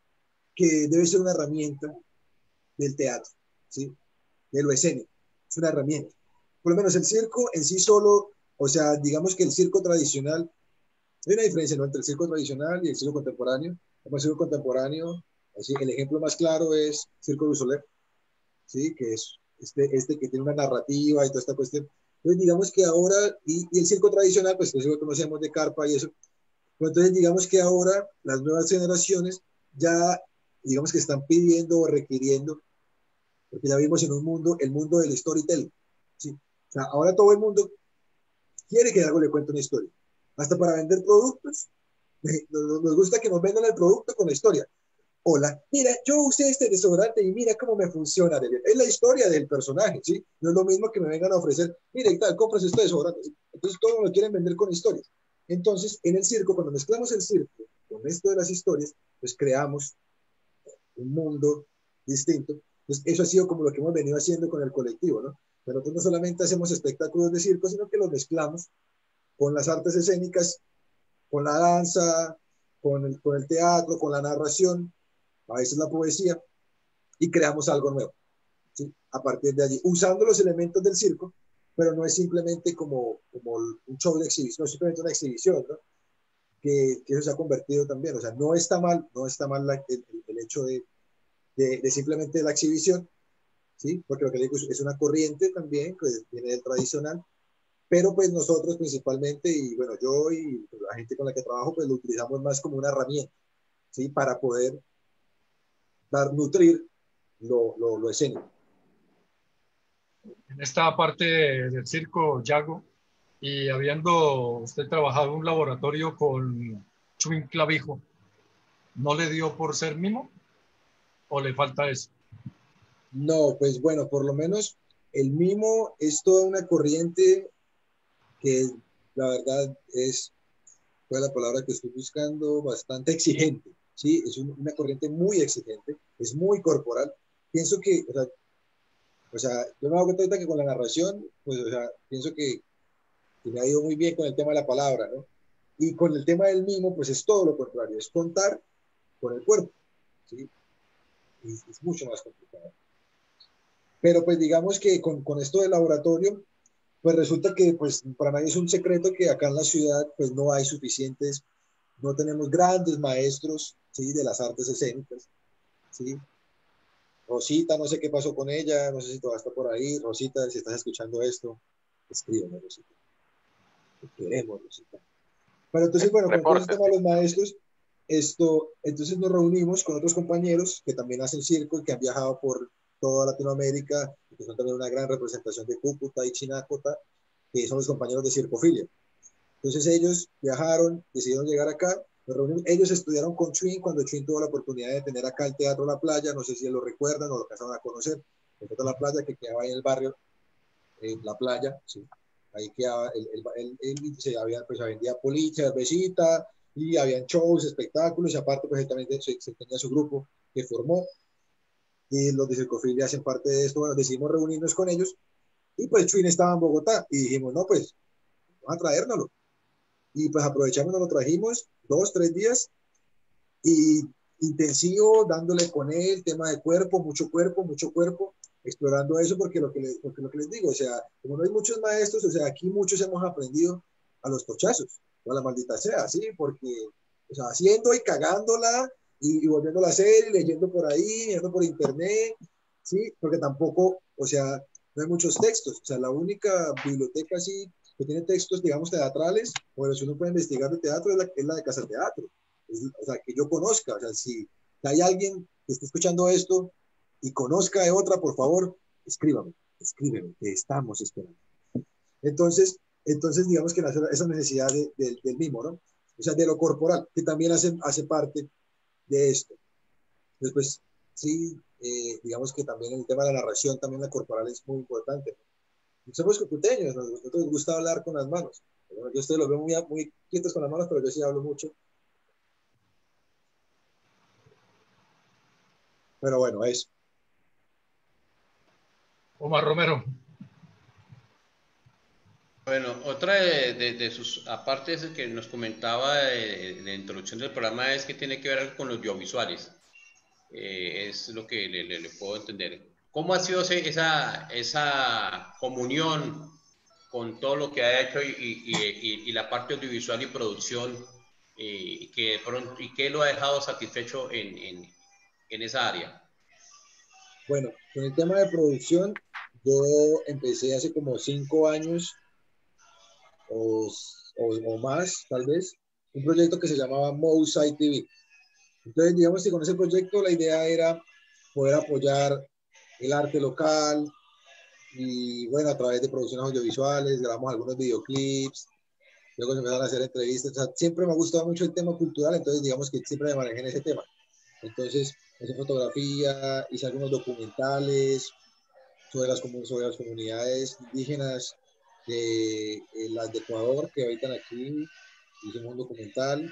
que debe ser una herramienta del teatro, ¿sí? De lo escénico, es una herramienta. Por lo menos el circo en sí solo, o sea, digamos que el circo tradicional, hay una diferencia, ¿no?, entre el circo tradicional y el circo contemporáneo. Como el circo contemporáneo, así, el ejemplo más claro es Circo du Soleil, ¿sí? Que es este, este que tiene una narrativa y toda esta cuestión. Entonces, digamos que ahora, y, y el circo tradicional, pues que es lo que conocemos de carpa y eso, pero entonces digamos que ahora las nuevas generaciones ya, digamos que están pidiendo o requiriendo, porque ya vimos en un mundo, el mundo del storytelling, ¿sí? O sea, ahora todo el mundo quiere que algo le cuente una historia, hasta para vender productos, nos, nos gusta que nos vendan el producto con la historia. Hola, mira, yo usé este desodorante y mira cómo me funciona. Es la historia del personaje, ¿sí? No es lo mismo que me vengan a ofrecer, mira y tal, compras este desodorante, ¿sí? Entonces todo lo quieren vender con historias. Entonces, en el circo, cuando mezclamos el circo con esto de las historias, pues creamos un mundo distinto. Pues eso ha sido como lo que hemos venido haciendo con el colectivo, ¿no? Pero nosotros no solamente hacemos espectáculos de circo, sino que los mezclamos con las artes escénicas, con la danza, con el, con el teatro, con la narración, a veces la poesía, y creamos algo nuevo, ¿sí? A partir de allí, usando los elementos del circo, pero no es simplemente como, como un show de exhibición, no es simplemente una exhibición, ¿no? Que, que eso se ha convertido también, o sea, no está mal, no está mal la, el, el hecho de, de, de simplemente la exhibición, ¿sí? Porque lo que digo es, es una corriente también, que viene del tradicional, pero pues nosotros principalmente, y bueno, yo y la gente con la que trabajo, pues lo utilizamos más como una herramienta, ¿sí? Para poder dar, nutrir lo, lo, lo escénico. En esta parte del circo, Yago, y habiendo usted trabajado en un laboratorio con Chuy Clavijo, ¿no le dio por ser mimo o le falta eso? No, pues bueno, por lo menos el mimo es toda una corriente que la verdad es, ¿cuál es la palabra que estoy buscando? Bastante exigente, ¿sí? Es un, una corriente muy exigente, es muy corporal. Pienso que, o sea, o sea yo me hago cuenta ahorita que con la narración, pues, o sea, pienso que, que me ha ido muy bien con el tema de la palabra, ¿no? Y con el tema del mimo, pues es todo lo contrario, es contar con el cuerpo, ¿sí? es, es mucho más complicado. Pero pues digamos que con, con esto del laboratorio, pues resulta que pues para nadie es un secreto que acá en la ciudad pues no hay suficientes, no tenemos grandes maestros, ¿sí? De las artes escénicas, ¿sí? Rosita, no sé qué pasó con ella, no sé si todavía está por ahí. Rosita, si estás escuchando esto, escríbeme, Rosita. Te queremos, Rosita. Pero entonces, bueno, con todo el tema de los maestros, esto, entonces nos reunimos con otros compañeros que también hacen circo y que han viajado por toda Latinoamérica, y que son también una gran representación de Cúcuta y Chinácota, que son los compañeros de Circofilia. Entonces ellos viajaron, decidieron llegar acá, nos reunimos. Ellos estudiaron con Chuin cuando Chuin tuvo la oportunidad de tener acá el Teatro La Playa, no sé si lo recuerdan o lo alcanzaron a conocer, el Teatro La Playa que quedaba ahí en el barrio, eh, La Playa, sí. Ahí quedaba, el, el, el, el, se, había, pues, se vendía poliche, cervecita, y habían shows, espectáculos, y aparte pues también se, se tenía su grupo que formó, y los de Circofilia hacen parte de esto. Bueno, decidimos reunirnos con ellos, y pues Chuin estaba en Bogotá, y dijimos, no, pues, vamos a traérnoslo. Y pues aprovechamos, nos lo trajimos dos, tres días, y intensivo, dándole con él, tema de cuerpo, mucho cuerpo, mucho cuerpo, explorando eso, porque lo que, les, porque lo que les digo, o sea, como no hay muchos maestros, o sea, aquí muchos hemos aprendido a los tochazos, o a la maldita sea, ¿sí? Porque, o sea, haciendo y cagándola, y, y volviéndola a hacer, y leyendo por ahí, leyendo por internet, ¿sí? Porque tampoco, o sea, no hay muchos textos, o sea, la única biblioteca así que tiene textos, digamos, teatrales, o si uno puede investigar de teatro, es la, es la de Casa Teatro. Es, o sea, que yo conozca, o sea, si hay alguien que esté escuchando esto y conozca de otra, por favor, escríbame, escríbeme, que estamos esperando. Entonces, entonces digamos que nace esa necesidad de, de, del mimo, ¿no? O sea, de lo corporal, que también hace, hace parte de esto. Después, sí, eh, digamos que también el tema de la narración, también la corporal es muy importante. Somos cucuteños, nos, nos gusta hablar con las manos. Bueno, yo ustedes los veo muy, muy quietos con las manos, pero yo sí hablo mucho. Pero bueno, eso. Omar Romero. Bueno, otra de, de, de sus apartes que nos comentaba de, de la introducción del programa es que tiene que ver con los audiovisuales. Eh, es lo que le, le, le puedo entender. ¿Cómo ha sido esa, esa comunión con todo lo que ha hecho y, y, y, y la parte audiovisual y producción eh, que pronto, y qué lo ha dejado satisfecho en, en, en esa área? Bueno, con el tema de producción, yo empecé hace como cinco años o, o, o más, tal vez, un proyecto que se llamaba Mosaic T V. Entonces, digamos que con ese proyecto la idea era poder apoyar el arte local y, bueno, a través de producciones audiovisuales, grabamos algunos videoclips, luego se empezaron a hacer entrevistas. O sea, siempre me ha gustado mucho el tema cultural, entonces digamos que siempre me manejé en ese tema. Entonces, hice fotografía, hice algunos documentales sobre las, sobre las comunidades indígenas de eh, las de Ecuador que habitan aquí. Hicimos un documental.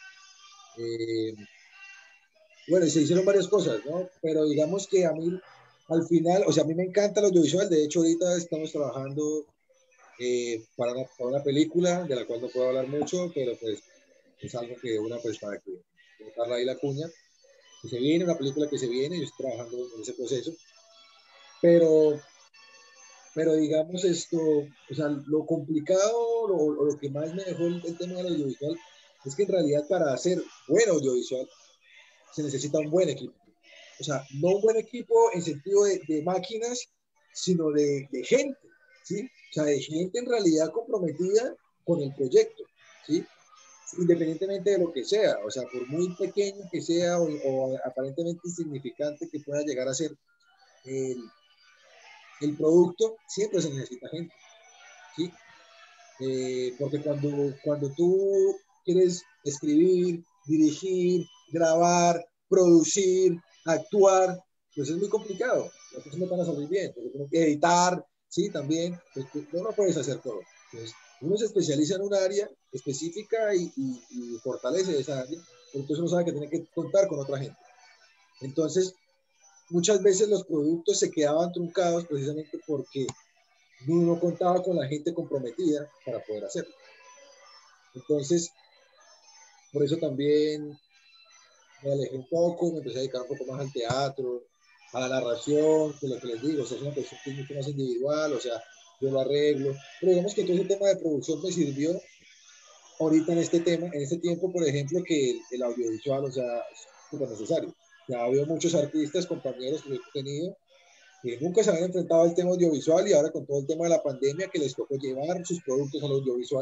Eh, bueno, y se hicieron varias cosas, ¿no? Pero digamos que a mí, al final, o sea, a mí me encanta el audiovisual. De hecho, ahorita estamos trabajando eh, para, una, para una película de la cual no puedo hablar mucho, pero pues es algo que una, pues para que botarla ahí la cuña, que se viene, una película que se viene, yo estoy trabajando en ese proceso. Pero, pero digamos esto, o sea, lo complicado o, o lo que más me dejó el, el tema del audiovisual es que en realidad para hacer buen audiovisual se necesita un buen equipo. O sea, no un buen equipo en sentido de, de máquinas, sino de, de gente, ¿sí? O sea, de gente en realidad comprometida con el proyecto, ¿sí? Independientemente de lo que sea, o sea, por muy pequeño que sea o, o aparentemente insignificante que pueda llegar a ser el, el producto, siempre se necesita gente, ¿sí? Eh, porque cuando, cuando tú quieres escribir, dirigir, grabar, producir, actuar, pues es muy complicado. Las cosas no van a salir bien, porque tienes que editar, sí, también, pues tú no puedes hacer todo. Entonces, uno se especializa en un área específica y, y, y fortalece esa área, pero entonces uno sabe que tiene que contar con otra gente. Entonces, muchas veces los productos se quedaban truncados precisamente porque no contaba con la gente comprometida para poder hacerlo. Entonces, por eso también me alejé un poco, me empecé a dedicar un poco más al teatro, a la narración, que lo que les digo, o sea, es una cuestión que es mucho más individual, o sea, yo lo arreglo, pero digamos que todo ese tema de producción me sirvió ahorita en este tema, en este tiempo, por ejemplo, que el, el audiovisual, o sea, es súper necesario. Ya ha habido muchos artistas, compañeros que he tenido, que nunca se habían enfrentado al tema audiovisual y ahora con todo el tema de la pandemia que les tocó llevar sus productos al audiovisual,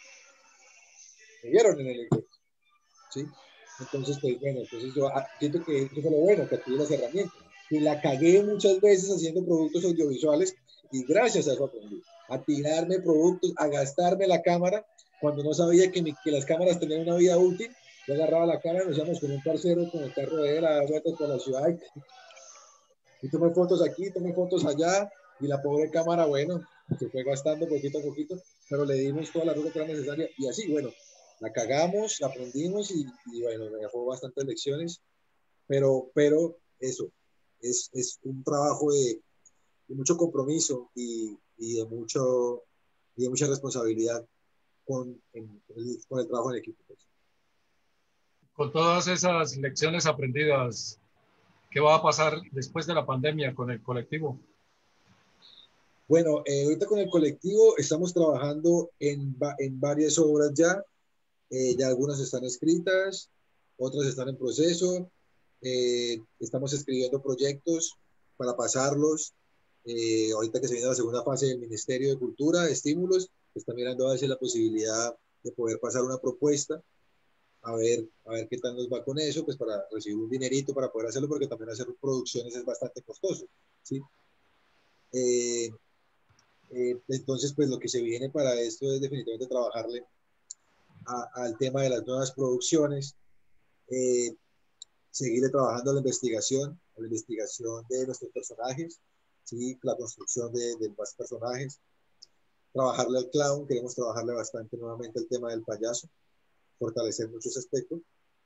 me vieron en el encuentro, ¿sí? Entonces, pues bueno, entonces yo ah, siento que eso fue lo bueno, que tuve las herramientas. Y la cagué muchas veces haciendo productos audiovisuales y gracias a eso aprendí. A tirarme productos, a gastarme la cámara cuando no sabía que, mi, que las cámaras tenían una vida útil. Yo agarraba la cámara, nos íbamos con un parcero, con el carro de él, a dar vueltas por la ciudad y, y tomé fotos aquí, tomé fotos allá y la pobre cámara, bueno, se fue gastando poquito a poquito, pero le dimos toda la ruta que era necesaria y así, bueno, la cagamos, aprendimos y, y bueno, me dejó bastantes lecciones, pero, pero eso, es, es un trabajo de, de mucho compromiso y, y, de mucho, y de mucha responsabilidad con, en, el, con el trabajo en equipo. Pues. Con todas esas lecciones aprendidas, ¿qué va a pasar después de la pandemia con el colectivo? Bueno, eh, ahorita con el colectivo estamos trabajando en, en varias obras ya. Eh, ya algunas están escritas, otras están en proceso. Eh, estamos escribiendo proyectos para pasarlos. Eh, ahorita que se viene la segunda fase del Ministerio de Cultura, de Estímulos, está mirando a veces la posibilidad de poder pasar una propuesta, a ver, a ver qué tal nos va con eso, pues para recibir un dinerito para poder hacerlo, porque también hacer producciones es bastante costoso, ¿sí? Eh, eh, entonces, pues lo que se viene para esto es definitivamente trabajarle a, al tema de las nuevas producciones, eh, seguirle trabajando a la investigación, a la investigación de nuestros personajes, ¿sí? La construcción de, de más personajes, trabajarle al clown, queremos trabajarle bastante nuevamente el tema del payaso, fortalecer muchos aspectos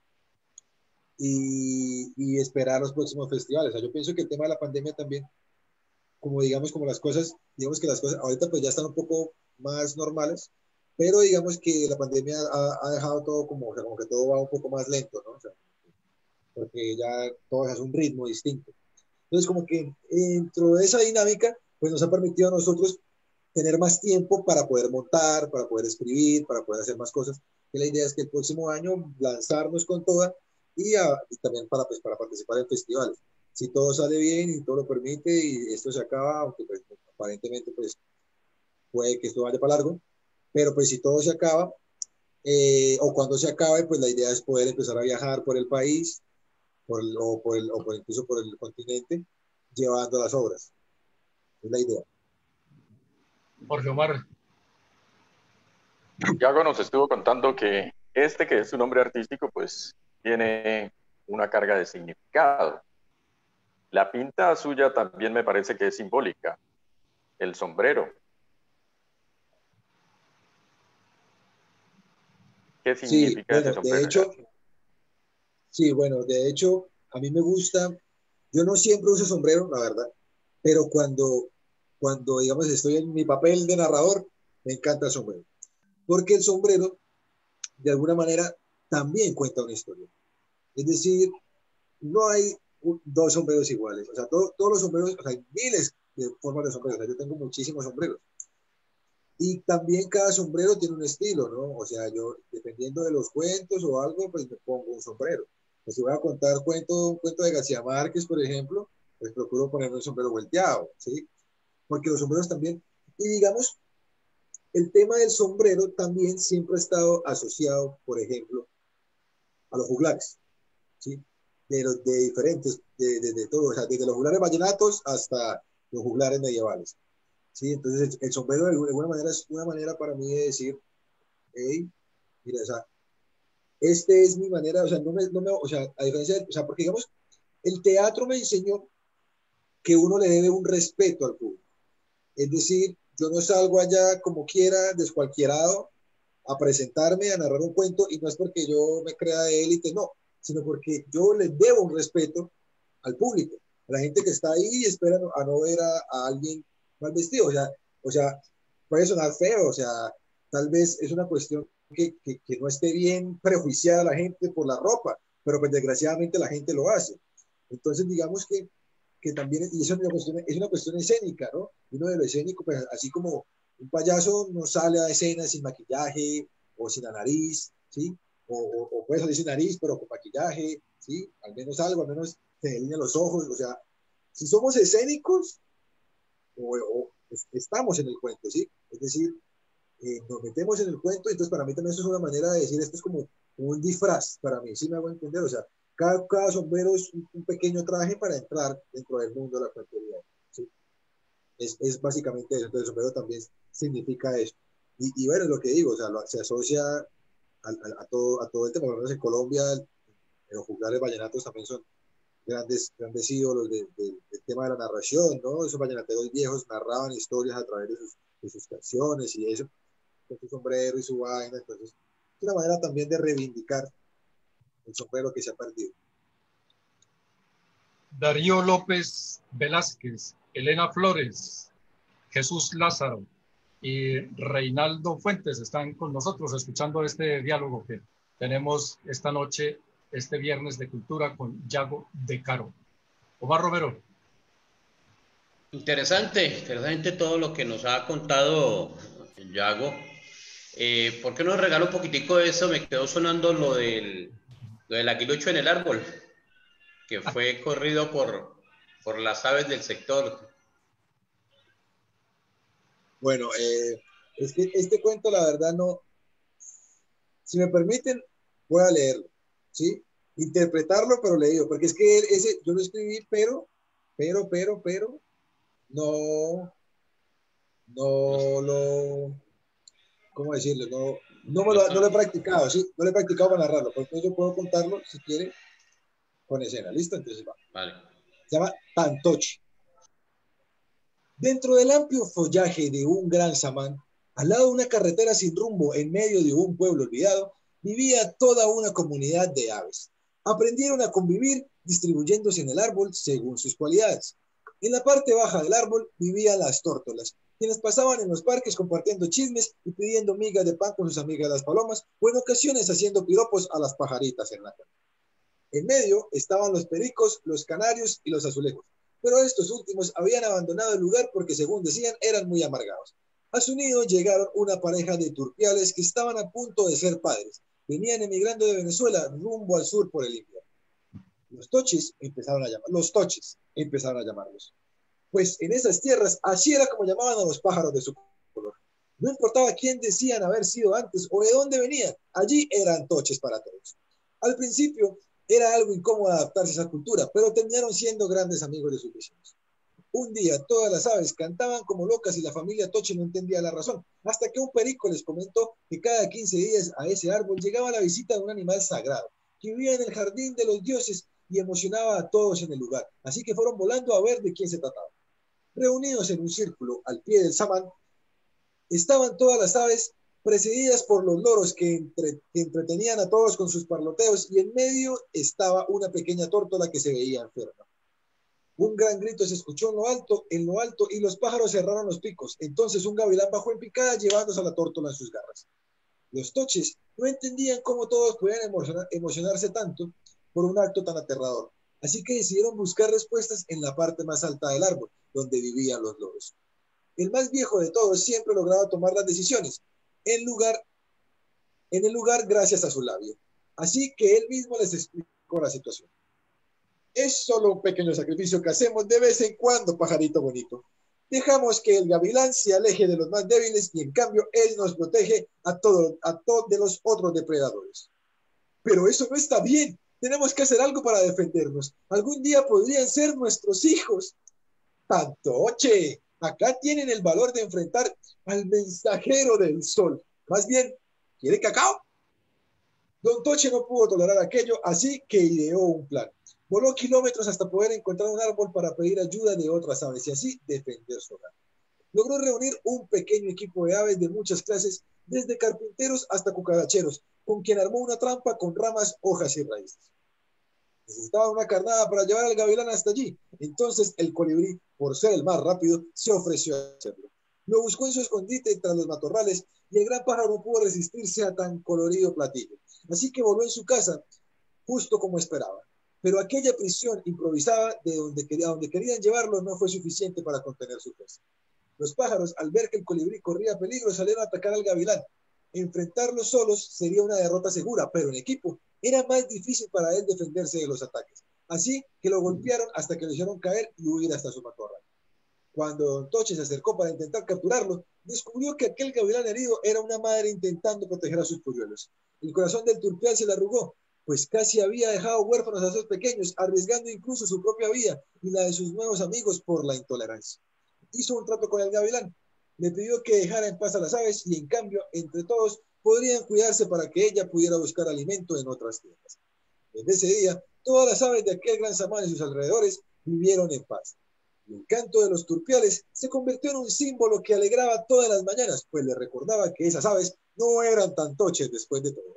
y, y esperar los próximos festivales. O sea, yo pienso que el tema de la pandemia también, como digamos, como las cosas, digamos que las cosas ahorita pues ya están un poco más normales, pero digamos que la pandemia ha, ha dejado todo como, o sea, como que todo va un poco más lento, ¿no? O sea, porque ya todo es un ritmo distinto. Entonces, como que dentro de esa dinámica, pues nos ha permitido a nosotros tener más tiempo para poder montar, para poder escribir, para poder hacer más cosas. Y la idea es que el próximo año lanzarnos con toda y, a, y también para, pues, para participar en festivales. Si todo sale bien y todo lo permite y esto se acaba, aunque pues, aparentemente pues, puede que esto vaya para largo, pero pues si todo se acaba, eh, o cuando se acabe, pues la idea es poder empezar a viajar por el país, por el, o, por el, o por incluso por el continente, llevando las obras. Es la idea. Jorge Omar. Yago nos estuvo contando que este, que es su nombre artístico, pues tiene una carga de significado. La pinta suya también me parece que es simbólica. El sombrero. ¿Qué significa Sí, bueno, ese sombrero? de hecho, sí, bueno, de hecho, a mí me gusta, yo no siempre uso sombrero, la verdad, pero cuando, cuando, digamos, estoy en mi papel de narrador, me encanta el sombrero. Porque el sombrero, de alguna manera, también cuenta una historia. Es decir, no hay un, dos sombreros iguales. O sea, todo, todos los sombreros, o sea, hay miles de formas de sombreros. O sea, yo tengo muchísimos sombreros. Y también cada sombrero tiene un estilo, ¿no? O sea, yo, dependiendo de los cuentos o algo, pues me pongo un sombrero. Pues si voy a contar cuento, un cuento de García Márquez, por ejemplo, pues procuro ponerme el sombrero volteado, ¿sí? Porque los sombreros también, y digamos, el tema del sombrero también siempre ha estado asociado, por ejemplo, a los juglares, ¿sí? De, los, de diferentes, de, de, de todo, o sea, desde los juglares vallenatos hasta los juglares medievales, ¿sí? Entonces, el, el sombrero de alguna manera es una manera para mí de decir, hey, mira, o sea, este es mi manera, o sea, no me, no me, o sea, a diferencia, de, o sea, porque digamos, el teatro me enseñó que uno le debe un respeto al público, es decir, yo no salgo allá como quiera, descualquierado, a presentarme, a narrar un cuento, y no es porque yo me crea de élite, no, sino porque yo le debo un respeto al público, a la gente que está ahí y espera a no ver a, a alguien mal vestido, o sea, o sea, puede sonar feo, o sea, tal vez es una cuestión que, que, que no esté bien prejuiciada la gente por la ropa, pero pues desgraciadamente la gente lo hace. Entonces digamos que, que también, y eso es una, cuestión, es una cuestión escénica, ¿no? Uno de lo escénico, pues así como un payaso no sale a escena sin maquillaje o sin la nariz, ¿sí? O, o, o puede salir sin nariz, pero con maquillaje, ¿sí? Al menos algo, al menos se delinean los ojos, o sea, si somos escénicos, o, o estamos en el cuento, ¿sí? Es decir, eh, nos metemos en el cuento, entonces para mí también eso es una manera de decir, esto es como un disfraz, para mí, ¿sí me hago entender? O sea, cada, cada sombrero es un, un pequeño traje para entrar dentro del mundo de la cuentería, ¿sí? Es, es básicamente eso, entonces el sombrero también significa eso. Y, y bueno, lo que digo, o sea, lo, se asocia a, a, a, todo, a todo el tema, por lo menos en Colombia, en los juglares vallenatos también son grandes, grandes ídolos de, de, del tema de la narración, ¿no? Esos vallenateros viejos narraban historias a través de sus, de sus canciones y eso, con su sombrero y su vaina, entonces es una manera también de reivindicar el sombrero que se ha perdido. Darío López Velázquez, Elena Flores, Jesús Lázaro y Reinaldo Fuentes están con nosotros escuchando este diálogo que tenemos esta noche, este viernes de cultura con Yago de Caro. Omar Romero. Interesante, interesante todo lo que nos ha contado Yago. Eh, ¿Por qué no nos regala un poquitico de eso? Me quedó sonando lo del, lo del aguilucho en el árbol, que fue corrido por, por las aves del sector. Bueno, eh, es que este cuento, la verdad, no, si me permiten, voy a leerlo, ¿sí? Interpretarlo, pero leído, porque es que ese, yo lo escribí, pero, pero, pero, pero, no, no lo, ¿cómo decirlo? No, no, me lo, no lo he practicado, ¿sí? No lo he practicado para narrarlo, porque yo puedo contarlo, si quiere, con escena, ¿listo? Entonces va. Vale. Se llama Tantoche. Dentro del amplio follaje de un gran samán, al lado de una carretera sin rumbo en medio de un pueblo olvidado, vivía toda una comunidad de aves. Aprendieron a convivir distribuyéndose en el árbol según sus cualidades. En la parte baja del árbol vivían las tórtolas, quienes pasaban en los parques compartiendo chismes y pidiendo migas de pan con sus amigas las palomas, o en ocasiones haciendo piropos a las pajaritas en la cama. En medio estaban los pericos, los canarios y los azulejos, pero estos últimos habían abandonado el lugar porque, según decían, eran muy amargados. A su nido llegaron una pareja de turpiales que estaban a punto de ser padres. Venían emigrando de Venezuela rumbo al sur por el invierno. Los toches empezaron a llamar, los toches empezaron a llamarlos. Pues en esas tierras, así era como llamaban a los pájaros de su color. No importaba quién decían haber sido antes o de dónde venían, allí eran toches para todos. Al principio era algo incómodo adaptarse a esa cultura, pero terminaron siendo grandes amigos de sus vecinos. Un día todas las aves cantaban como locas y la familia Toche no entendía la razón, hasta que un perico les comentó que cada quince días a ese árbol llegaba la visita de un animal sagrado, que vivía en el jardín de los dioses y emocionaba a todos en el lugar, así que fueron volando a ver de quién se trataba. Reunidos en un círculo al pie del samán, estaban todas las aves precedidas por los loros que, entre, que entretenían a todos con sus parloteos, y en medio estaba una pequeña tórtola que se veía enferma. Un gran grito se escuchó en lo alto, en lo alto, y los pájaros cerraron los picos. Entonces un gavilán bajó en picada llevándose a la tórtola en sus garras. Los toches no entendían cómo todos podían emocionar, emocionarse tanto por un acto tan aterrador, así que decidieron buscar respuestas en la parte más alta del árbol, donde vivían los loros. El más viejo de todos siempre lograba tomar las decisiones en, lugar, en el lugar gracias a su labio, así que él mismo les explicó la situación. Es solo un pequeño sacrificio que hacemos de vez en cuando, pajarito bonito. Dejamos que el gavilán se aleje de los más débiles y en cambio él nos protege a todos a todo de los otros depredadores. Pero eso no está bien. Tenemos que hacer algo para defendernos. Algún día podrían ser nuestros hijos. Tantoche, acá tienen el valor de enfrentar al mensajero del sol. Más bien, ¿quiere cacao? Don Toche no pudo tolerar aquello, así que ideó un plan. Voló kilómetros hasta poder encontrar un árbol para pedir ayuda de otras aves y así defender su hogar. Logró reunir un pequeño equipo de aves de muchas clases, desde carpinteros hasta cucaracheros, con quien armó una trampa con ramas, hojas y raíces. Necesitaba una carnada para llevar al gavilán hasta allí. Entonces el colibrí, por ser el más rápido, se ofreció a hacerlo. Lo buscó en su escondite tras los matorrales y el gran pájaro no pudo resistirse a tan colorido platillo. Así que voló en su casa justo como esperaba. Pero aquella prisión improvisada de donde, quería, donde querían llevarlo no fue suficiente para contener su fuerza. Los pájaros, al ver que el colibrí corría peligro, salieron a atacar al gavilán. Enfrentarlos solos sería una derrota segura, pero en equipo era más difícil para él defenderse de los ataques. Así que lo golpearon hasta que lo hicieron caer y huir hasta su matorral. Cuando Don Toche se acercó para intentar capturarlo, descubrió que aquel gavilán herido era una madre intentando proteger a sus polluelos. El corazón del turpial se le arrugó, pues casi había dejado huérfanos a sus pequeños, arriesgando incluso su propia vida y la de sus nuevos amigos por la intolerancia. Hizo un trato con el gavilán, le pidió que dejara en paz a las aves y en cambio, entre todos, podrían cuidarse para que ella pudiera buscar alimento en otras tierras. Desde ese día, todas las aves de aquel gran samán y sus alrededores vivieron en paz. Y el canto de los turpiales se convirtió en un símbolo que alegraba todas las mañanas, pues le recordaba que esas aves no eran tan toches después de todo.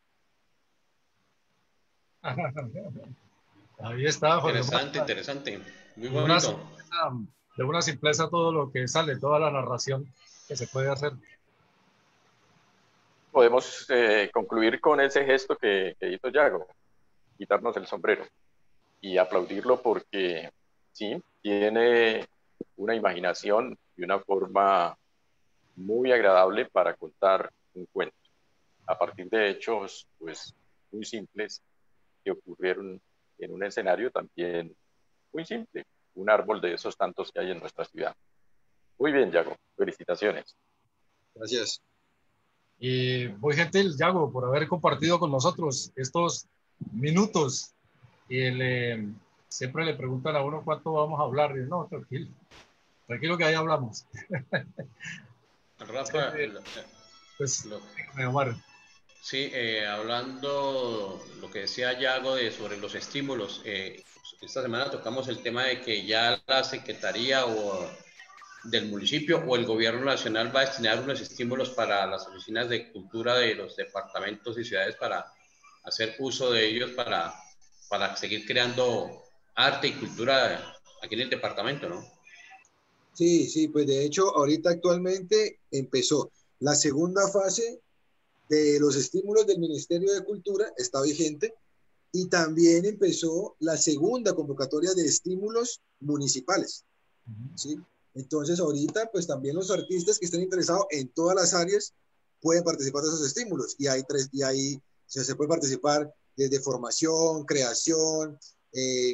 Ahí está, Jorge. Interesante, interesante. Muy De una, bonito. simpleza, de una simpleza todo lo que sale, toda la narración que se puede hacer. Podemos eh, concluir con ese gesto que, que hizo Yago, quitarnos el sombrero y aplaudirlo porque sí, tiene una imaginación y una forma muy agradable para contar un cuento, a partir de hechos pues, muy simples que ocurrieron en un escenario también muy simple, un árbol de esos tantos que hay en nuestra ciudad. Muy bien, Yago, felicitaciones. Gracias. Y muy gentil, Yago, por haber compartido con nosotros estos minutos. Y le, siempre le preguntan a uno cuánto vamos a hablar. Y no, tranquilo, tranquilo que ahí hablamos. Rafa, Sí, pues, lo, dígame, Omar. sí, eh, hablando lo que decía Yago de, sobre los estímulos, eh, esta semana tocamos el tema de que ya la Secretaría o del municipio o el gobierno nacional va a destinar unos estímulos para las oficinas de cultura de los departamentos y ciudades para hacer uso de ellos para, para seguir creando arte y cultura aquí en el departamento, ¿no? Sí, sí, pues de hecho ahorita actualmente empezó la segunda fase de los estímulos del Ministerio de Cultura, está vigente, y también empezó la segunda convocatoria de estímulos municipales, ¿sí? Entonces ahorita pues también los artistas que estén interesados en todas las áreas pueden participar de esos estímulos y hay tres, y ahí o sea, se puede participar desde formación, creación, eh,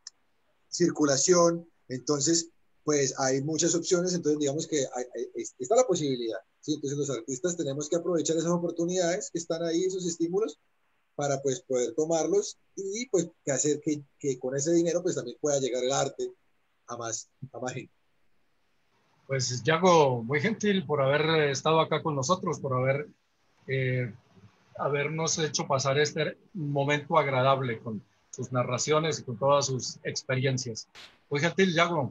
circulación, entonces pues hay muchas opciones, entonces digamos que hay, hay, está la posibilidad, ¿sí? Entonces los artistas tenemos que aprovechar esas oportunidades que están ahí, esos estímulos, para pues poder tomarlos y pues que hacer que, que con ese dinero pues también pueda llegar el arte a más, a más gente. Pues, Yago, muy gentil por haber estado acá con nosotros, por haber eh, habernos hecho pasar este momento agradable con sus narraciones y con todas sus experiencias. Muy gentil, Yago.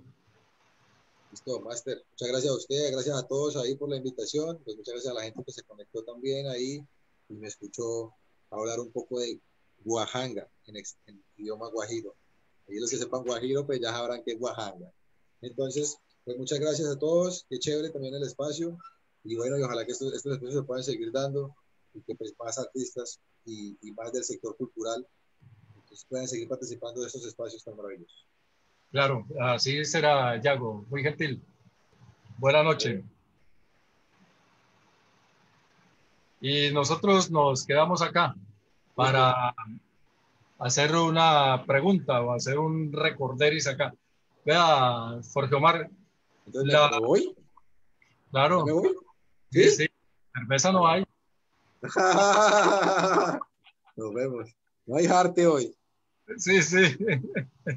Listo, Máster. Muchas gracias a usted, gracias a todos ahí por la invitación, pues muchas gracias a la gente que se conectó también ahí y me escuchó hablar un poco de guajanga en, en idioma guajiro. Y los que sepan guajiro, pues ya sabrán que es guajanga. Entonces, pues muchas gracias a todos, qué chévere también el espacio, y bueno, y ojalá que estos, estos espacios se puedan seguir dando, y que pues más artistas y, y más del sector cultural pues, puedan seguir participando de estos espacios tan maravillosos. Claro, así será, Yago, muy gentil. Buenas noches. Y nosotros nos quedamos acá para hacer una pregunta o hacer un recorderis acá. Vea, Jorge Omar. Entonces, la... ¿me voy? Claro. ¿Me voy? Sí, sí. sí. Cerveza no hay. Nos vemos. No hay arte hoy. Sí, sí.